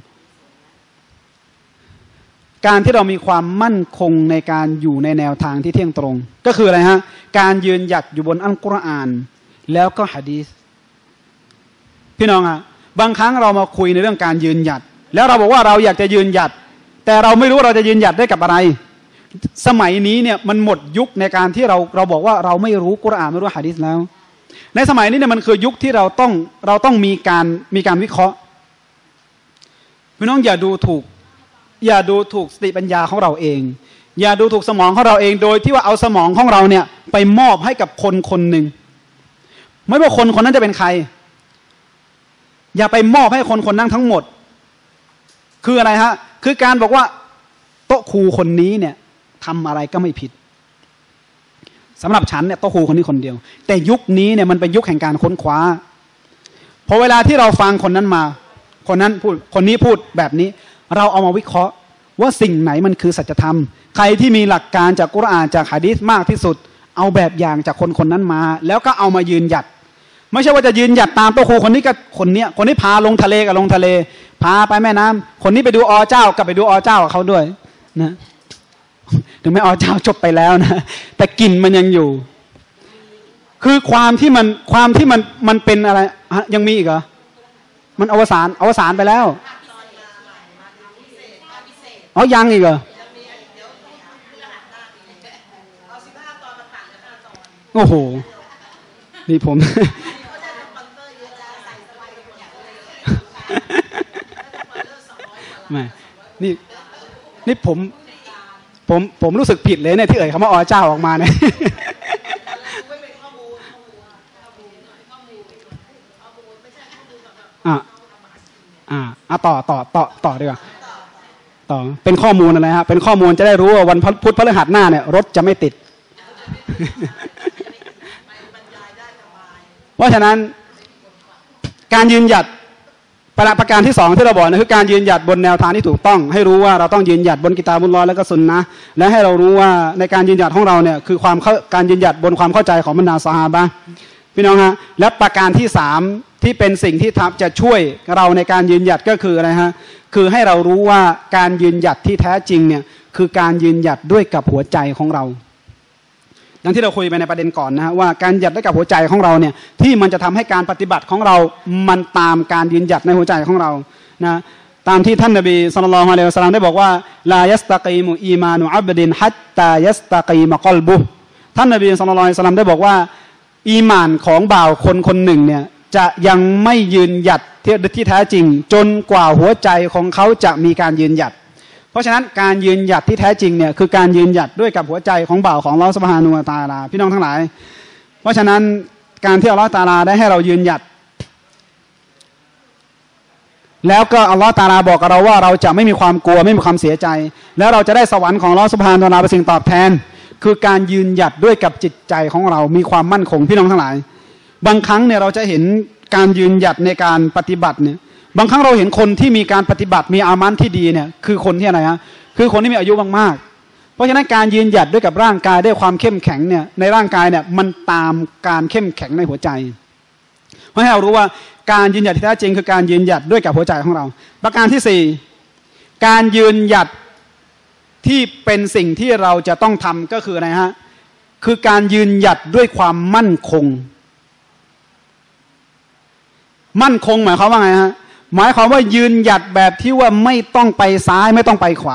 การที่เรามีความมั่นคงในการอยู่ในแนวทางที่เที่ยงตรงก็คืออะไรฮะการยืนหยัดอยู่บนอัลกุรอานแล้วก็หะดีษพี่น้องอะบางครั้งเรามาคุยในเรื่องการยืนหยัดแล้วเราบอกว่าเราอยากจะยืนหยัดแต่เราไม่รู้เราจะยืนหยัดได้กับอะไรสมัยนี้เนี่ยมันหมดยุคในการที่เราบอกว่าเราไม่รู้กุรอานไม่รู้หะดีษแล้วในสมัยนี้เนี่ยมันคือยุคที่เราต้องมีการวิเคราะห์พี่น้องอย่าดูถูกสติปัญญาของเราเองอย่าดูถูกสมองของเราเองโดยที่ว่าเอาสมองของเราเนี่ยไปมอบให้กับคนคนหนึ่งไม่ว่าคนคนนั้นจะเป็นใครอย่าไปมอบให้คนคนนั้นทั้งหมดคืออะไรฮะคือการบอกว่าโต๊ะครูคนนี้เนี่ยทำอะไรก็ไม่ผิดสำหรับฉันเนี่ยโต๊ะครูคนนี้คนเดียวแต่ยุคนี้เนี่ยมันเป็นยุคแห่งการค้นคว้าพอเวลาที่เราฟังคนนั้นมาคนนั้นพูดคนนี้พูดแบบนี้เราเอามาวิเคราะห์ว่าสิ่งไหนมันคือสัจธรรมใครที่มีหลักการจากกุรอานจากหะดีษมากที่สุดเอาแบบอย่างจากคนนั้นมาแล้วก็เอามายืนหยัดไม่ใช่ว่าจะยืนหยัดตามโต๊ะครูคนนี้กับคนนี้พาลงทะเลกับลงทะเลพาไปแม่น้ำคนนี้ไปดูอเจ้ากับไปดูอเจ้ากับเขาด้วยนะถึงแม้อเจ้าจบไปแล้วนะแต่กลิ่นมันยังอยู่คือความที่มันเป็นอะไรยังมีอีกเหรอมันอวสานไปแล้วอ๋อยังอีกเหรอโอ้โหนี่ผมไม่นี่ผมผมรู้สึกผิดเลยเนี่ยที่เอ่ยคำว่าอเจ้าออกมาเนี่ยต่อดีกว่าต่อเป็นข้อมูลอะไรครับเป็นข้อมูลจะได้รู้ว่าวันพุธพฤหัสหน้าเนี่ยรถจะไม่ติดเพราะฉะนั้นการยืนหยัดประการที่2ที่เราบอกนะคือการยืนหยัดบนแนวทางที่ถูกต้องให้รู้ว่าเราต้องยืนหยัดบนกิตาบุลลอฮ์และก็ซุนนะห์และให้เรารู้ว่าในการยืนหยัดของเราเนี่ยคือการยืนหยัดบนความเข้าใจของบรรดาซอฮาบะห์พี่น้องฮะและประการที่3ที่เป็นสิ่งที่จะช่วยเราในการยืนหยัดก็คืออะไรฮะคือให้เรารู้ว่าการยืนหยัดที่แท้จริงเนี่ยคือการยืนหยัดด้วยกับหัวใจของเราดังที่เราคุยไปในประเด็นก่อนนะฮะว่าการหยัดด้วยกับหัวใจของเราเนี่ยที่มันจะทำให้การปฏิบัติของเรามันตามการยืนหยัดในหัวใจของเรานะตามที่ท่านนบีศ็อลลัลลอฮุอะลัยฮิวะซัลลัมได้บอกว่าลายัสตะกีมุอีมานุอับดินฮัตตายัสตะกีมะกอลบุท่านนบีศ็อลลัลลอฮุอะลัยฮิวะซัลลัมได้บอกว่าอีหม่านของบ่าวคนหนึ่งเนี่ยจะยังไม่ยืนหยัดที่แท้จริงจนกว่าหัวใจของเขาจะมีการยืนหยัดเพราะฉะนั้นการยืนหยัดที่แท้จริงเนี่ยคือการยืนหยัดด้วยกับหัวใจของบ่าวของอัลเลาะห์ซุบฮานะฮูวะตะอาลาพี่น้องทั้งหลายเพราะฉะนั้นการที่อัลเลาะห์ตะอาลาได้ให้เรายืนหยัดแล้วก็อัลเลาะห์ตะอาลาบอกกับเราว่าเราจะไม่มีความกลัวไม่มีความเสียใจแล้วเราจะได้สวรรค์ของอัลเลาะห์ซุบฮานะฮูวะตะอาลาเป็นสิ่งตอบแทนคือการยืนหยัดด้วยกับจิตใจของเรามีความมั่นคงพี่น้องทั้งหลายบางครั้งเนี่ยเราจะเห็นการยืนหยัดในการปฏิบัติเนี่ยบางครั้งเราเห็นคนที่มีการปฏิบัติมีอามันที่ดีเนี่ยคือคนที่อะไรฮะคือคนที่มีอายุมากๆเพราะฉะนั้นการยืนหยัดด้วยกับร่างกายด้วยความเข้มแข็งเนี่ยในร่างกายเนี่ยมันตามการเข้มแข็งในหัวใจเพราะให้เรารู้ว่าการยืนหยัดที่แท้จริงคือการยืนหยัดด้วยกับหัวใจของเราประการที่4การยืนหยัดที่เป็นสิ่งที่เราจะต้องทำก็คืออะไรฮะคือการยืนหยัดด้วยความมั่นคงมั่นคงหมายความว่าไงฮะหมายความว่ายืนหยัดแบบที่ว่าไม่ต้องไปซ้ายไม่ต้องไปขวา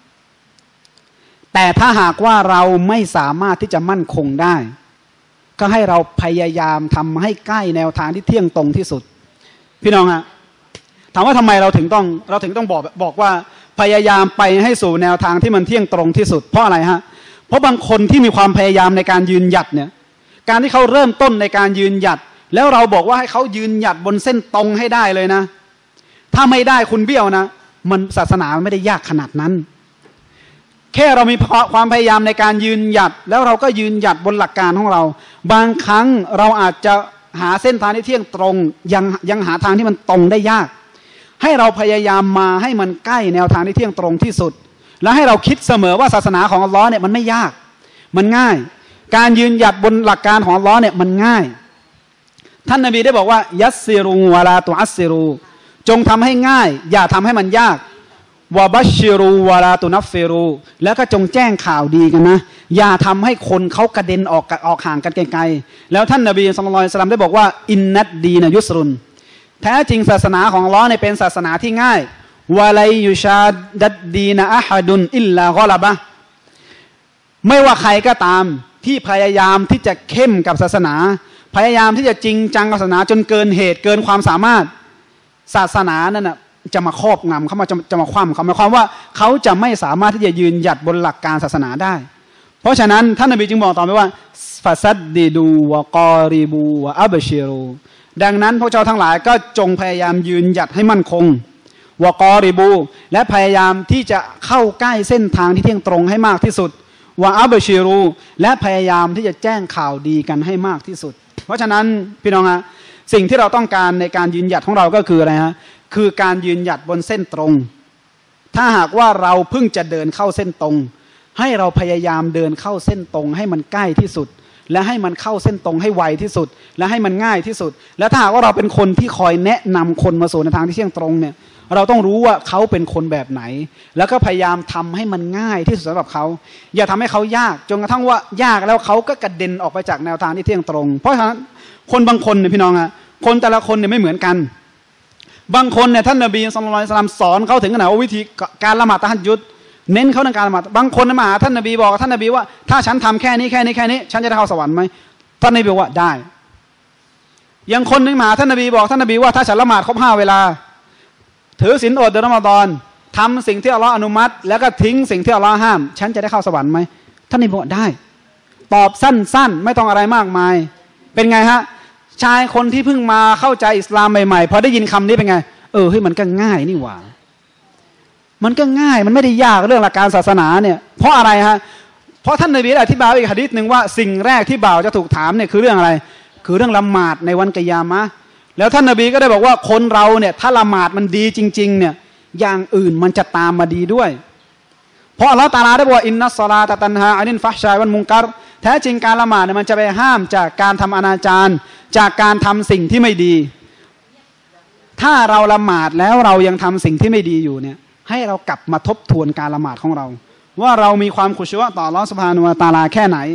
แต่ถ้าหากว่าเราไม่สามารถที่จะมั่นคงได้ก็ให้เราพยายามทำให้ใกล้แนวทางที่เที่ยงตรงที่สุดพี่น้องฮะถามว่าทำไมเราถึงต้องบอกว่าพยายามไปให้สู่แนวทางที่มันเที่ยงตรงที่สุดเพราะอะไรฮะเพราะบางคนที่มีความพยายามในการยืนหยัดเนี่ยการที่เขาเริ่มต้นในการยืนหยัดแล้วเราบอกว่าให้เขายืนหยัดบนเส้นตรงให้ได้เลยนะถ้าไม่ได้คุณเบี้ยวนะมันศาสนาไม่ได้ยากขนาดนั้นแค่เรามีความพยายามในการยืนหยัดแล้วเราก็ยืนหยัดบนหลักการของเราบางครั้งเราอาจจะหาเส้นทางที่เที่ยงตรงยังหาทางที่มันตรงได้ยากให้เราพยายามมาให้มันใกล้แนวทางที่เที่ยงตรงที่สุดและให้เราคิดเสมอว่าศาสนาของอัลลอฮ์เนี่ยมันไม่ยากมันง่ายการยืนหยัดบนหลักการของอัลลอฮ์เนี่ยมันง่ายท่านนบีได้บอกว่ายัสซิรูวะลาตุอัสซิรูจงทำให้ง่ายอย่าทำให้มันยากวะบัชชิรูวะลาตุนัฟฟิรูแล้วก็จงแจ้งข่าวดีกันนะอย่าทำให้คนเขากระเด็นออกห่างกันไกลๆแล้วท่านนบีศ็อลลัลลอฮุอะลัยฮิวะซัลลัมได้บอกว่าอินนัดดีนะยุสรุนแท้จริงศาสนาของอัลเลาะห์เนี่ยเป็นศาสนาที่ง่ายวะไลยุชาดัดดีนะอะฮัดุนอิลลากอลบะไม่ว่าใครก็ตามที่พยายามที่จะเข้มกับศาสนาพยายามที่จะจริงจังกับศาสนาจนเกินเหตุเกินความสามารถศาสนานั่นน่ะจะมาครอบงำเขาจะมาคว่ำเขาหมายความว่าเขาจะไม่สามารถที่จะยืนหยัดบนหลักการศาสนาได้เพราะฉะนั้นท่านนบีจึงบอกต่อไปว่าฟาซัดดีดูวะกอริบูวะอับชิรูดังนั้นพวกเจ้าทั้งหลายก็จงพยายามยืนหยัดให้มั่นคงวะกอริบูและพยายามที่จะเข้าใกล้เส้นทางที่เที่ยงตรงให้มากที่สุดวะอับชิรูและพยายามที่จะแจ้งข่าวดีกันให้มากที่สุดเพราะฉะนั้นพี่น้องฮะสิ่งที่เราต้องการในการยืนหยัดของเราก็คืออะไรฮะคือการยืนหยัดบนเส้นตรงถ้าหากว่าเราเพิ่งจะเดินเข้าเส้นตรงให้เราพยายามเดินเข้าเส้นตรงให้มันใกล้ที่สุดและให้มันเข้าเส้นตรงให้ไวที่สุดและให้มันง่ายที่สุดและถ้าหากว่าเราเป็นคนที่คอยแนะนำคนมาสู่ในทางที่เที่ยงตรงเนี่ยเราต้องรู้ว่าเขาเป็นคนแบบไหนแล้วก็พยายามทำให้มันง่ายที่สุดสำหรับเขาอย่าทำให้เขายากจนกระทั่งว่ายากแล้วเขาก็กระเด็นออกไปจากแนวทางที่เที่ยงตรงเพราะฉะนั้นคนบางคนเนี่ยพี่น้องอะคนแต่ละคนเนี่ยไม่เหมือนกันบางคนเนี่ยท่านนบีศ็อลลัลลอฮุอะลัยฮิวะซัลลัมสอนเขาถึงขนาดว่าวิธีการละหมาดตะฮัจญุดเน้นเขาในการละหมาดบางคนมาหาท่านนบีบอกกับท่านนบีว่าถ้าฉันทำแค่นี้ฉันจะได้เข้าสวรรค์ไหมท่านนบีบอกว่าได้ยังคนนึงมาหาท่านนบีบอกท่านนบีว่าถ้าฉันละหมาดครบ5 เวลาถือศีลอดเดือนรอมฎอนทำสิ่งที่อัลลอฮ์อนุมัติแล้วก็ทิ้งสิ่งที่อัลลอฮ์ห้ามฉันจะได้เข้าสวรรค์ไหมท่านนบีบอกได้ตอบสั้นๆไม่ต้องอะไรมากมายเป็นไงฮะชายคนที่เพิ่งมาเข้าใจอิสลามใหม่ๆพอได้ยินคำนี้เป็นไงเฮ้ยมันก็ง่ายนี่หว่ามันก็ง่ายมันไม่ได้ยากเรื่องหลักการศาสนาเนี่ยเพราะอะไรฮะเพราะท่านนบีอธิบายอีกหะดีษหนึ่งว่าสิ่งแรกที่บ่าวจะถูกถามเนี่ยคือเรื่องอะไรคือเรื่องละหมาดในวันกิยามะห์แล้วท่านนบีก็ได้บอกว่าคนเราเนี่ยถ้าละหมาดมันดีจริงๆเนี่ยอย่างอื่นมันจะตามมาดีด้วยเพราะอัลลอฮฺตะอาลาได้บอกว่าอินนัสศอลาตะตันฮาอานิลฟะฮ์ชายวัลมุนกัรแท้จริงการละหมาดเนี่ยมันจะไปห้ามจากการทำอนาจารจากการทำสิ่งที่ไม่ดีถ้าเราละหมาดแล้วเรายังทำสิ่งที่ไม่ดีอยู่เนี่ยให้เรากลับมาทบทวนการละหมาดของเราว่าเรามีความขุชัวต่ออัลเลาะห์ซุบฮานะฮูวะตะอาลาแค่ไหน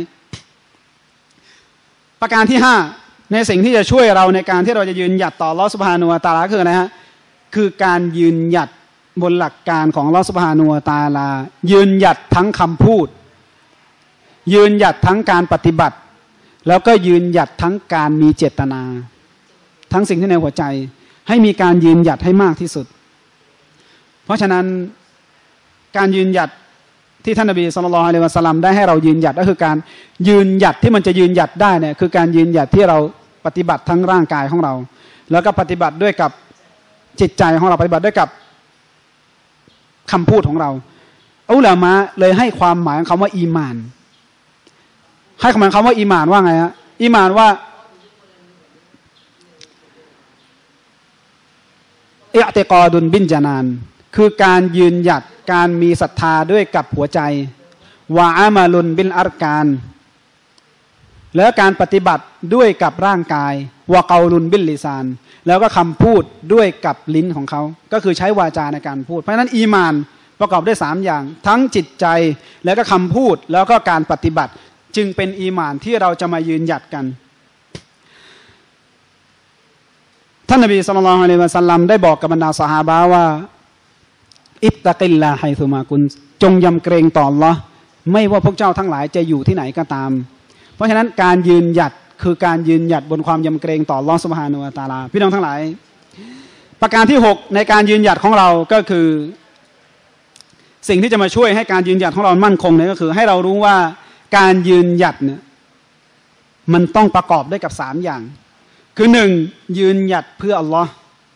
ประการที่5ในสิ่งที่จะช่วยเราในการที่เราจะยืนหยัดต่ออัลเลาะห์ซุบฮานะฮูวะตะอาลาคืออะไรฮะคือการยืนหยัดบนหลักการของอัลเลาะห์ซุบฮานะฮูวะตะอาลายืนหยัดทั้งคำพูดยืนหยัดทั้งการปฏิบัติแล้วก็ยืนหยัดทั้งการมีเจตนาทั้งสิ่งที่ในหัวใจให้มีการยืนหยัดให้มากที่สุดเพราะฉะนั้นการยืนหยัดที่ท่านนบีศ็อลลัลลอฮุอะลัยฮิวะซัลลัมได้ให้เรายืนหยัดก็คือการยืนหยัดที่มันจะยืนหยัดได้เนี่ยคือการยืนหยัดที่เราปฏิบัติทั้งร่างกายของเราแล้วก็ปฏิบัติด้วยกับจิตใจของเราปฏิบัติด้วยกับคำพูดของเราอุลามะเลยให้ความหมายของคำว่าอีหม่านให้ความหมายคำว่าอีหม่านว่าไงฮะอีหม่านว่าอิอ์ติกอดุนบินญะนานคือการยืนหยัดการมีศรัทธาด้วยกับหัวใจวะอามาลุนบิลอัรกานแล้วการปฏิบัติด้วยกับร่างกายวะกอลุนบิลลิซานแล้วก็คำพูดด้วยกับลิ้นของเขาก็คือใช้วาจาในการพูดเพราะฉะนั้นอีมานประกอบด้วย3อย่างทั้งจิตใจแล้วก็คำพูดแล้วก็การปฏิบัติจึงเป็นอีมานที่เราจะมายืนหยัดกันท่านนบีศ็อลลัลลอฮุอะลัยฮิวะซัลลัมได้บอกกับบรรดาซอฮาบะห์ว่าอิตตะกิลลาฮ์ไฮซุมากุนจงยำเกรงต่ออัลเลาะห์ไม่ว่าพวกเจ้าทั้งหลายจะอยู่ที่ไหนก็ตามเพราะฉะนั้นการยืนหยัดคือการยืนหยัดบนความยำเกรงต่ออัลเลาะห์ซุบฮานะฮูวะตะอาลาพี่น้องทั้งหลายประการที่6ในการยืนหยัดของเราก็คือสิ่งที่จะมาช่วยให้การยืนหยัดของเรามั่นคงเนี่ยก็คือให้เรารู้ว่าการยืนหยัดเนี่ยมันต้องประกอบด้วยกับ3อย่างคือ1ยืนหยัดเพื่ออัลเลาะห์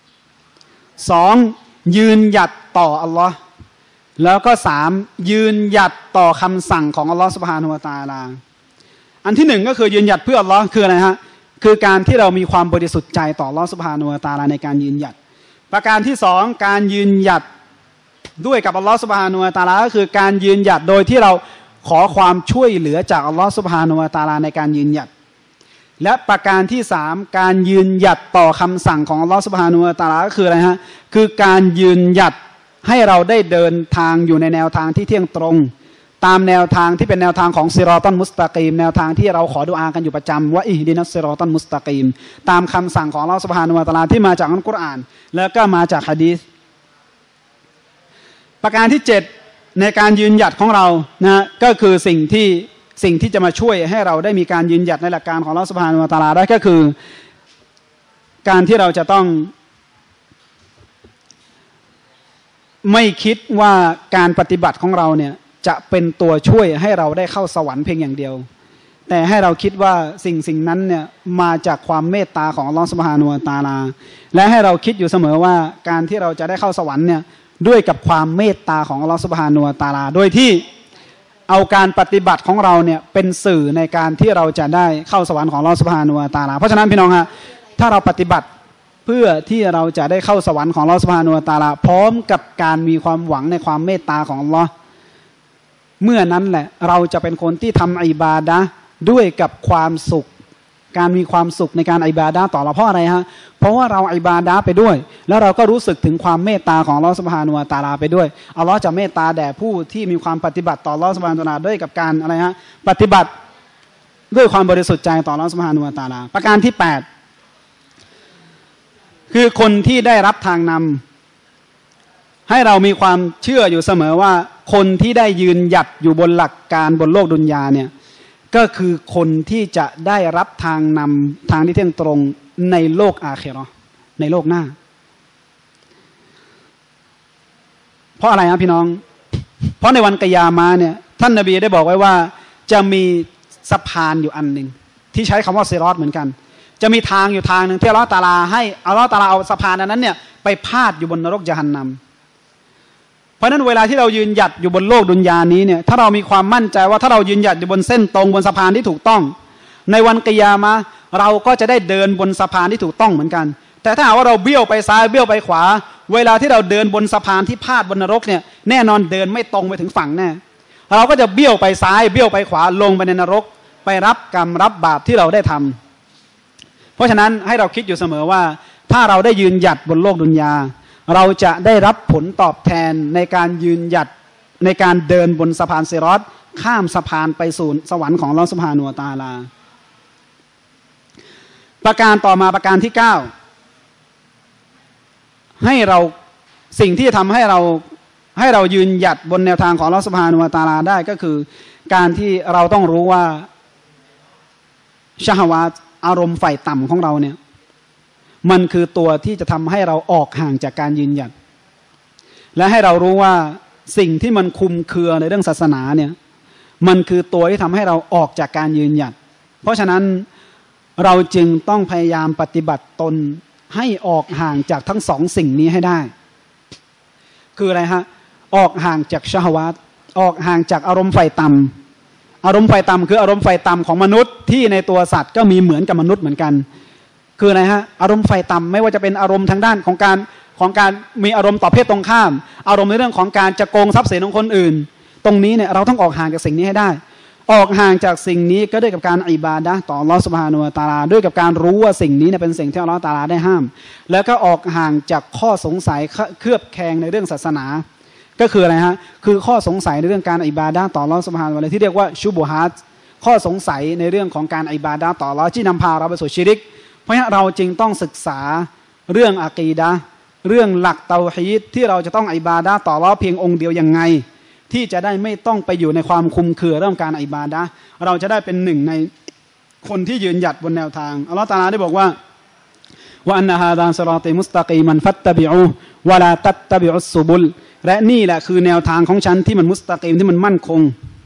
2ยืนหยัดต่ออัลเลาะห์แล้วก็3ยืนหยัดต่อคำสั่งของอัลเลาะห์ซุบฮานะฮูวะตะอาลาอันที่1ก็คือยืนหยัดเพื่ออัลเลาะห์คืออะไรฮะคือการที่เรามีความบริสุทธิ์ใจต่ออัลเลาะห์ซุบฮานะฮูวะตะอาลาในการยืนหยัดประการที่2การยืนหยัดด้วยกับอัลเลาะห์ซุบฮานะฮูวะตะอาลาก็คือการยืนหยัดโดยที่เราขอความช่วยเหลือจากอัลเลาะห์ซุบฮานะฮูวะตะอาลาในการยืนหยัดและประการที่3การยืนหยัดต่อคำสั่งของอัลเลาะห์ซุบฮานะฮูวะตะอาลาก็คืออะไรฮะคือการยืนหยัดให้เราได้เดินทางอยู่ในแนวทางที่เที่ยงตรงตามแนวทางที่เป็นแนวทางของซิรอตัลมุสตะกีมแนวทางที่เราขอดุอากันอยู่ประจำว่าอิฮดินัสซิรอตัลมุสตะกีมตามคำสั่งของอัลเลาะห์ซุบฮานะฮูวะตะอาลาที่มาจากอัลกุรอานแล้วก็มาจากหะดีษประการที่7ในการยืนหยัดของเรานะก็คือสิ่งที่จะมาช่วยให้เราได้มีการยืนหยัดในหลักการของอัลเลาะห์ซุบฮานะฮูวะตะอาลาได้ก็คือการที่เราจะต้องไม่คิดว่าการปฏิบัติของเราเนี่ยจะเป็นตัวช่วยให้เราได้เข้าสวรรค์เพียงอย่างเดียวแต่ให้เราคิดว่าสิ่งนั้นเนี่ยมาจากความเมตตาของอัลเลาะห์ซุบฮานะฮูวะตะอาลาและให้เราคิดอยู่เสมอว่าการที่เราจะได้เข้าสวรรค์เนี่ยด้วยกับความเมตตาของอัลเลาะห์ซุบฮานะฮูวะตะอาลาโดยที่เอาการปฏิบัติของเราเนี่ยเป็นสื่อในการที่เราจะได้เข้าสวรรค์ของอัลเลาะห์ซุบฮานะฮูวะตะอาลาเพราะฉะนั้นพี่น้องฮะถ้าเราปฏิบัติเพื่อที่เราจะได้เข้าสวรรค์ของอัลเลาะห์ซุบฮานะฮูวะตะอาลาพร้อมกับการมีความหวังในความเมตตาของอัลเลาะห์เมื่อนั้นแหละเราจะเป็นคนที่ทำอิบาดะห์ด้วยกับความสุขการมีความสุขในการอิบาดะห์ต่อเราเพราะอะไรฮะเพราะว่าเราอิบาดะห์ไปด้วยแล้วเราก็รู้สึกถึงความเมตตาของอัลเลาะห์ซุบฮานะฮูวะตะอาลาไปด้วยอัลเลาะห์จะเมตตาแด่ผู้ที่มีความปฏิบัติต่ออัลเลาะห์ซุบฮานะฮูวะตะอาลาด้วยกับการอะไรฮะปฏิบัติด้วยความบริสุทธิ์ใจต่ออัลเลาะห์ซุบฮานะฮูวะตะอาลาประการที่8คือคนที่ได้รับทางนำให้เรามีความเชื่ออยู่เสมอว่าคนที่ได้ยืนหยัดอยู่บนหลักการบนโลกดุนยาเนี่ยก็คือคนที่จะได้รับทางนำทางที่เที่ยงตรงในโลกอาคิเราะห์ในโลกหน้าเพราะอะไรครับพี่น้องเพราะในวันกิยามะห์เนี่ยท่านนบีได้บอกไว้ว่าจะมีสะพานอยู่อันหนึ่งที่ใช้คำว่าซิรอตเหมือนกันจะมีทางอยู่ทางหนึ่งที่อัลเลาะห์ตะอาลาให้อัลเลาะห์ตะอาลาเอาสะพานนั้นเนี่ยไปพาดอยู่บนนรกญะฮันนัมเพราะนั้นเวลาที่เรายืนหยัดอยู่บนโลกดุนยานี้เนี่ยถ้าเรามีความมั่นใจว่าถ้าเรายืนหยัดอยู่บนเส้นตรงบนสะพานที่ถูกต้องในวันกิยามะห์เราก็จะได้เดินบนสะพานที่ถูกต้องเหมือนกันแต่ถ้าหากว่าเราเบี้ยวไปซ้ายเบี้ยวไปขวาเวลาที่เราเดินบนสะพานที่พาดบนนรกเนี่ยแน่นอนเดินไม่ตรงไปถึงฝั่งแน่เราก็จะเบี้ยวไปซ้ายเบี้ยวไปขวาลงไปในนรกไปรับกรรมรับบาปที่เราได้ทำเพราะฉะนั้นให้เราคิดอยู่เสมอว่าถ้าเราได้ยืนหยัดบนโลกดุนยาเราจะได้รับผลตอบแทนในการยืนหยัดในการเดินบนสะพานซิรอตข้ามสะพานไปสู่สวรรค์ของอัลเลาะห์ซุบฮานะฮูวะตะอาลาประการต่อมาประการที่9ให้เราสิ่งที่ทำให้เรายืนหยัดบนแนวทางของอัลเลาะห์ซุบฮานะฮูวะตะอาลาได้ก็คือการที่เราต้องรู้ว่าชะฮวาตอารมณ์ฝ่ายต่ำของเราเนี่ยมันคือตัวที่จะทำให้เราออกห่างจากการยืนหยัดและให้เรารู้ว่าสิ่งที่มันคุมเครือในเรื่องศาสนาเนี่ยมันคือตัวที่ทำให้เราออกจากการยืนหยัดเพราะฉะนั้นเราจึงต้องพยายามปฏิบัติตนให้ออกห่างจากทั้งสองสิ่งนี้ให้ได้คืออะไรฮะออกห่างจากชะฮวาตออกห่างจากอารมณ์ฝ่ายต่ำอารมณ์ฝ่ายต่ำคืออารมณ์ฝ่ายต่ำของมนุษย์ที่ในตัวสัตว์ก็มีเหมือนกับมนุษย์เหมือนกันคืออะไรฮะอารมณ์ฝ่ายต่ำไม่ว่าจะเป็นอารมณ์ทางด้านของการมีอารมณ์ต่อเพศตรงข้ามอารมณ์ในเรื่องของการจะโกงทรัพย์สินของคนอื่นตรงนี้เนี่ยเราต้องออกห่างจากสิ่งนี้ให้ได้ออกห่างจากสิ่งนี้ก็ด้วยกับการอิบาดะห์ต่ออัลเลาะห์ซุบฮานะฮูวะตะอาลาด้วยกับการรู้ว่าสิ่งนี้เนี่ยเป็นสิ่งที่อัลเลาะห์ตะอาลาได้ห้ามแล้วก็ออกห่างจากข้อสงสัยเคลือบแคลงในเรื่องศาสนาก็คืออะไรฮะคือข้อสงสัยในเรื่องการอิบาดะห์ต่ออัลเลาะห์ซุบฮานะฮูวะตะอาลาที่เรียกว่าชุบุฮาตข้อสงสัยในเรื่องของการอิบาดะห์ต่ออัลเลาะห์ที่นำพาเราไปสู่ชิริกเพราะฉะนั้นเราจึงต้องศึกษาเรื่องอะกีดะห์เรื่องหลักเตาฮีดที่เราจะต้องอิบาดะห์ต่ออัลเลาะห์เพียงองค์เดียวยังไงที่จะได้ไม่ต้องไปอยู่ในความคุมเครือเรื่องการอิบาดะห์เราจะได้เป็นหนึ่งในคนที่ยืนหยัดบนแนวทางอัลเลาะห์ตะอาลาได้บอกว่าว่าอันนะฮาซาซิรอตีมุสตะกีมันฟัตตะบิอูวะลาตัตตะบิอุสซุบุลและนี่แหละคือแนวทางของฉันที่มันมุสตะกีมที่มันมั่นคง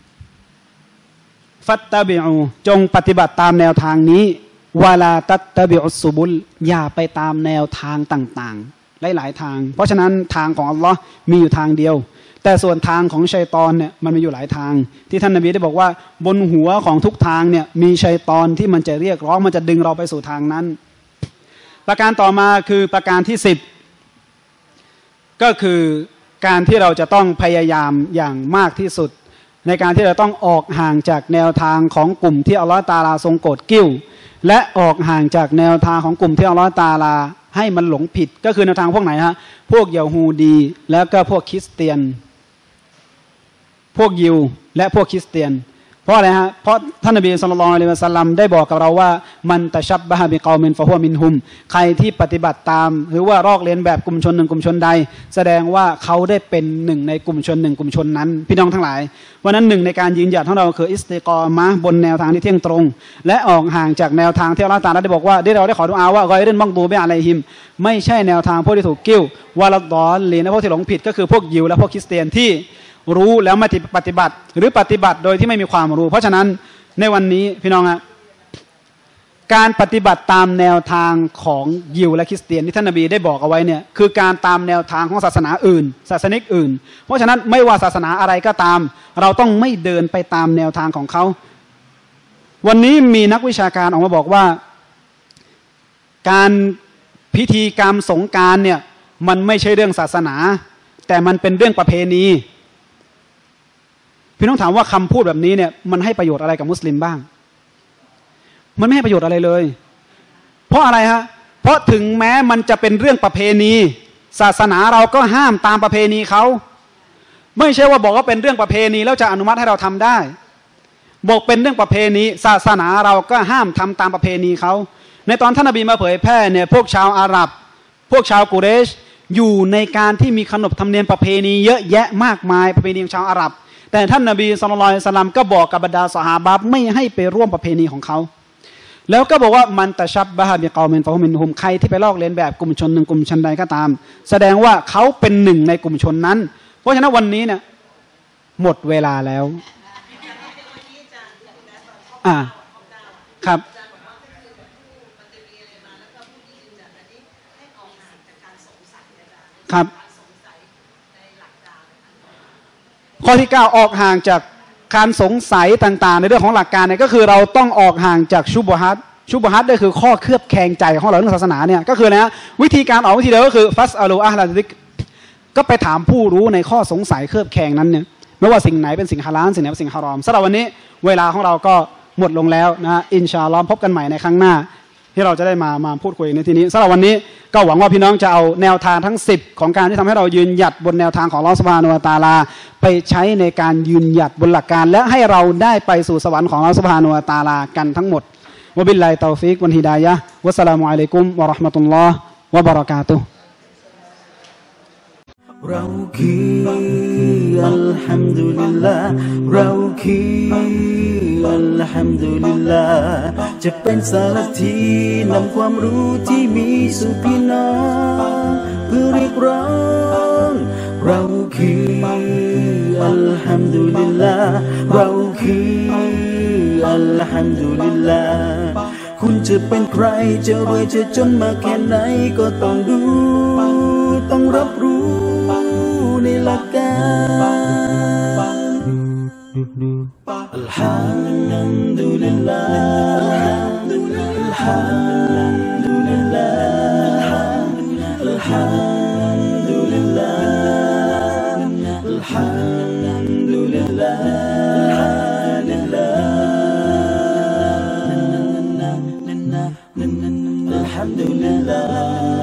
ฟัตตะบิอูจงปฏิบัติตามแนวทางนี้วะลาตัตตะบิอุสซุบุลอย่าไปตามแนวทางต่างๆหลายๆทางเพราะฉะนั้นทางของอัลเลาะห์มีอยู่ทางเดียวแต่ส่วนทางของชัยฏอนเนี่ยมันมีอยู่หลายทางที่ท่านนบีได้บอกว่าบนหัวของทุกทางเนี่ยมีชัยฏอนที่มันจะเรียกร้องมันจะดึงเราไปสู่ทางนั้นประการต่อมาคือประการที่10ก็คือการที่เราจะต้องพยายามอย่างมากที่สุดในการที่เราต้องออกห่างจากแนวทางของกลุ่มที่อัลเลาะห์ตะอาลาทรงโกรธกิ้วและออกห่างจากแนวทางของกลุ่มที่อัลเลาะห์ตะอาลาให้มันหลงผิดก็คือแนวทางพวกไหนฮะพวกยิวฮูดีแล้วก็พวกคริสเตียนพวกยิวและพวกคริสเตียนเพราะอะไรฮะเพราะท่านนบีศ็อลลัลลอฮุอะลัยฮิวะซัลลัมได้บอกกับเราว่ามันตะชับบะฮะบิกอมินฟะฮุวะมินฮุมใครที่ปฏิบัติตามหรือว่าลอกเลียนแบบกลุ่มชนหนึ่งกลุ่มชนใดแสดงว่าเขาได้เป็นหนึ่งในกลุ่มชนหนึ่งกลุ่มชนนั้นพี่น้องทั้งหลายวันนั้นหนึ่งในการยืนหยัดของเราคืออิสติกอมะห์บนแนวทางที่เที่ยงตรงและออกห่างจากแนวทางที่อัลเลาะห์ตะอาลาได้บอกว่าเราได้ขอดุอาว่ากอยรินบังดูบิอะลัยฮิมไม่ใช่แนวทางพวกที่ถูกกิ้ววะลัดดอลลีนพวกที่หลงผิดก็คือพวกยิวและพวกคริสเตียนที่รู้แล้วไม่ปฏิบัติหรือปฏิบัติโดยที่ไม่มีความรู้เพราะฉะนั้นในวันนี้พี่น้องครับการปฏิบัติตามแนวทางของยิวและคริสเตียนที่ท่านนบีได้บอกเอาไว้เนี่ยคือการตามแนวทางของศาสนาอื่นศาสนิกอื่นเพราะฉะนั้นไม่ว่าศาสนาอะไรก็ตามเราต้องไม่เดินไปตามแนวทางของเขาวันนี้มีนักวิชาการออกมาบอกว่าการพิธีกรรมสงกรานต์เนี่ยมันไม่ใช่เรื่องศาสนาแต่มันเป็นเรื่องประเพณีพี่น้องถามว่าคำพูดแบบนี้เนี่ยมันให้ประโยชน์อะไรกับมุสลิมบ้างมันไม่ให้ประโยชน์อะไรเลยเพราะอะไรฮะเพราะถึงแม้มันจะเป็นเรื่องประเพณีศาสนาเราก็ห้ามตามประเพณีเขาไม่ใช่ว่าบอกว่าเป็นเรื่องประเพณีแล้วจะอนุมัติให้เราทำได้บอกเป็นเรื่องประเพณีศาสนาเราก็ห้ามทำตามประเพณีเขาในตอนท่านนบีมาเผยแพร่เนี่ยพวกชาวอาหรับพวกชาวกุเรชอยู่ในการที่มีขนบธรรมเนียมประเพณีเยอะแยะมากมายประเพณีของชาวอาหรับแต่ท่านนบีศ็อลลัลลอฮุอะลัยฮิวะซัลลัมก็บอกกับบรรดาซอฮาบะห์ไม่ให้ไปร่วมประเพณีของเขาแล้วก็บอกว่ามันตะชับบะฮะบิกอมินฟะฮุมินฮุมใครที่ไปลอกเลียนแบบกลุ่มชนหนึ่งกลุ่มชนใดก็ตามแสดงว่าเขาเป็นหนึ่งในกลุ่มชนนั้นเพราะราะฉะนั้นวันนี้เนี่ยหมดเวลาแล้วครับครับข้อที่9ออกห่างจากการสงสัยต่างๆในเรื่องของหลักการเนี่ยก็คือเราต้องออกห่างจากชุบฮัตก็คือข้อเคลือบแคลงใจของเราเรื่องศาสนาเนี่ยก็คือนะวิธีการออกวิธีเดียวก็คือฟัสอัลูอะฮ์ลาซิกก็ไปถามผู้รู้ในข้อสงสัยเคลือบแคลงนั้นเนี่ยไม่ว่าสิ่งไหนเป็นสิ่งฮาลาลสิ่งไหนเป็นสิ่งฮารอมสำหรับวันนี้เวลาของเราก็หมดลงแล้วนะอินชาอัลลอฮ์พบกันใหม่ในครั้งหน้าที่เราจะได้มาพูดคุยในที่นี้สำหรับวันนี้ก็หวังว่าพี่น้องจะเอาแนวทางทั้ง10ของการที่ทำให้เรายืนหยัดบนแนวทางของอัลเลาะห์ซุบฮานะฮูวะตะอาลาไปใช้ในการยืนหยัดบนหลักการและให้เราได้ไปสู่สวรรค์ของอัลเลาะห์ซุบฮานะฮูวะตะอาลากันทั้งหมดวะบิลลาฮิตอฟิกวัลฮิดายะฮ์วัสสลามุอะลัยกุมวะเราะห์มะตุลลอฮ์วะบะเราะกาตุฮ์เราคืออัลฮัมดุลิลลาห์เราคืออัลฮัมดุลิลลาห์จะเป็นสารทีนำความรู้ที่มีสู่พี่น้องเพื่อเรียกร้องเราคืออัลฮัมดุลิลลาห์เราคืออัลฮัมดุลิลลาห์คุณจะเป็นใครจะรวยจะจนมาแค่ไหนก็ต้องดูต้องรับรู้ในหลักการอัลฮัมดุลิลลาห์อัลฮัมดุลิลลาห์อัลฮัมดุลิลลาห์อัลฮัมดุลิลลาห์อัลฮัมดุลิลลาห์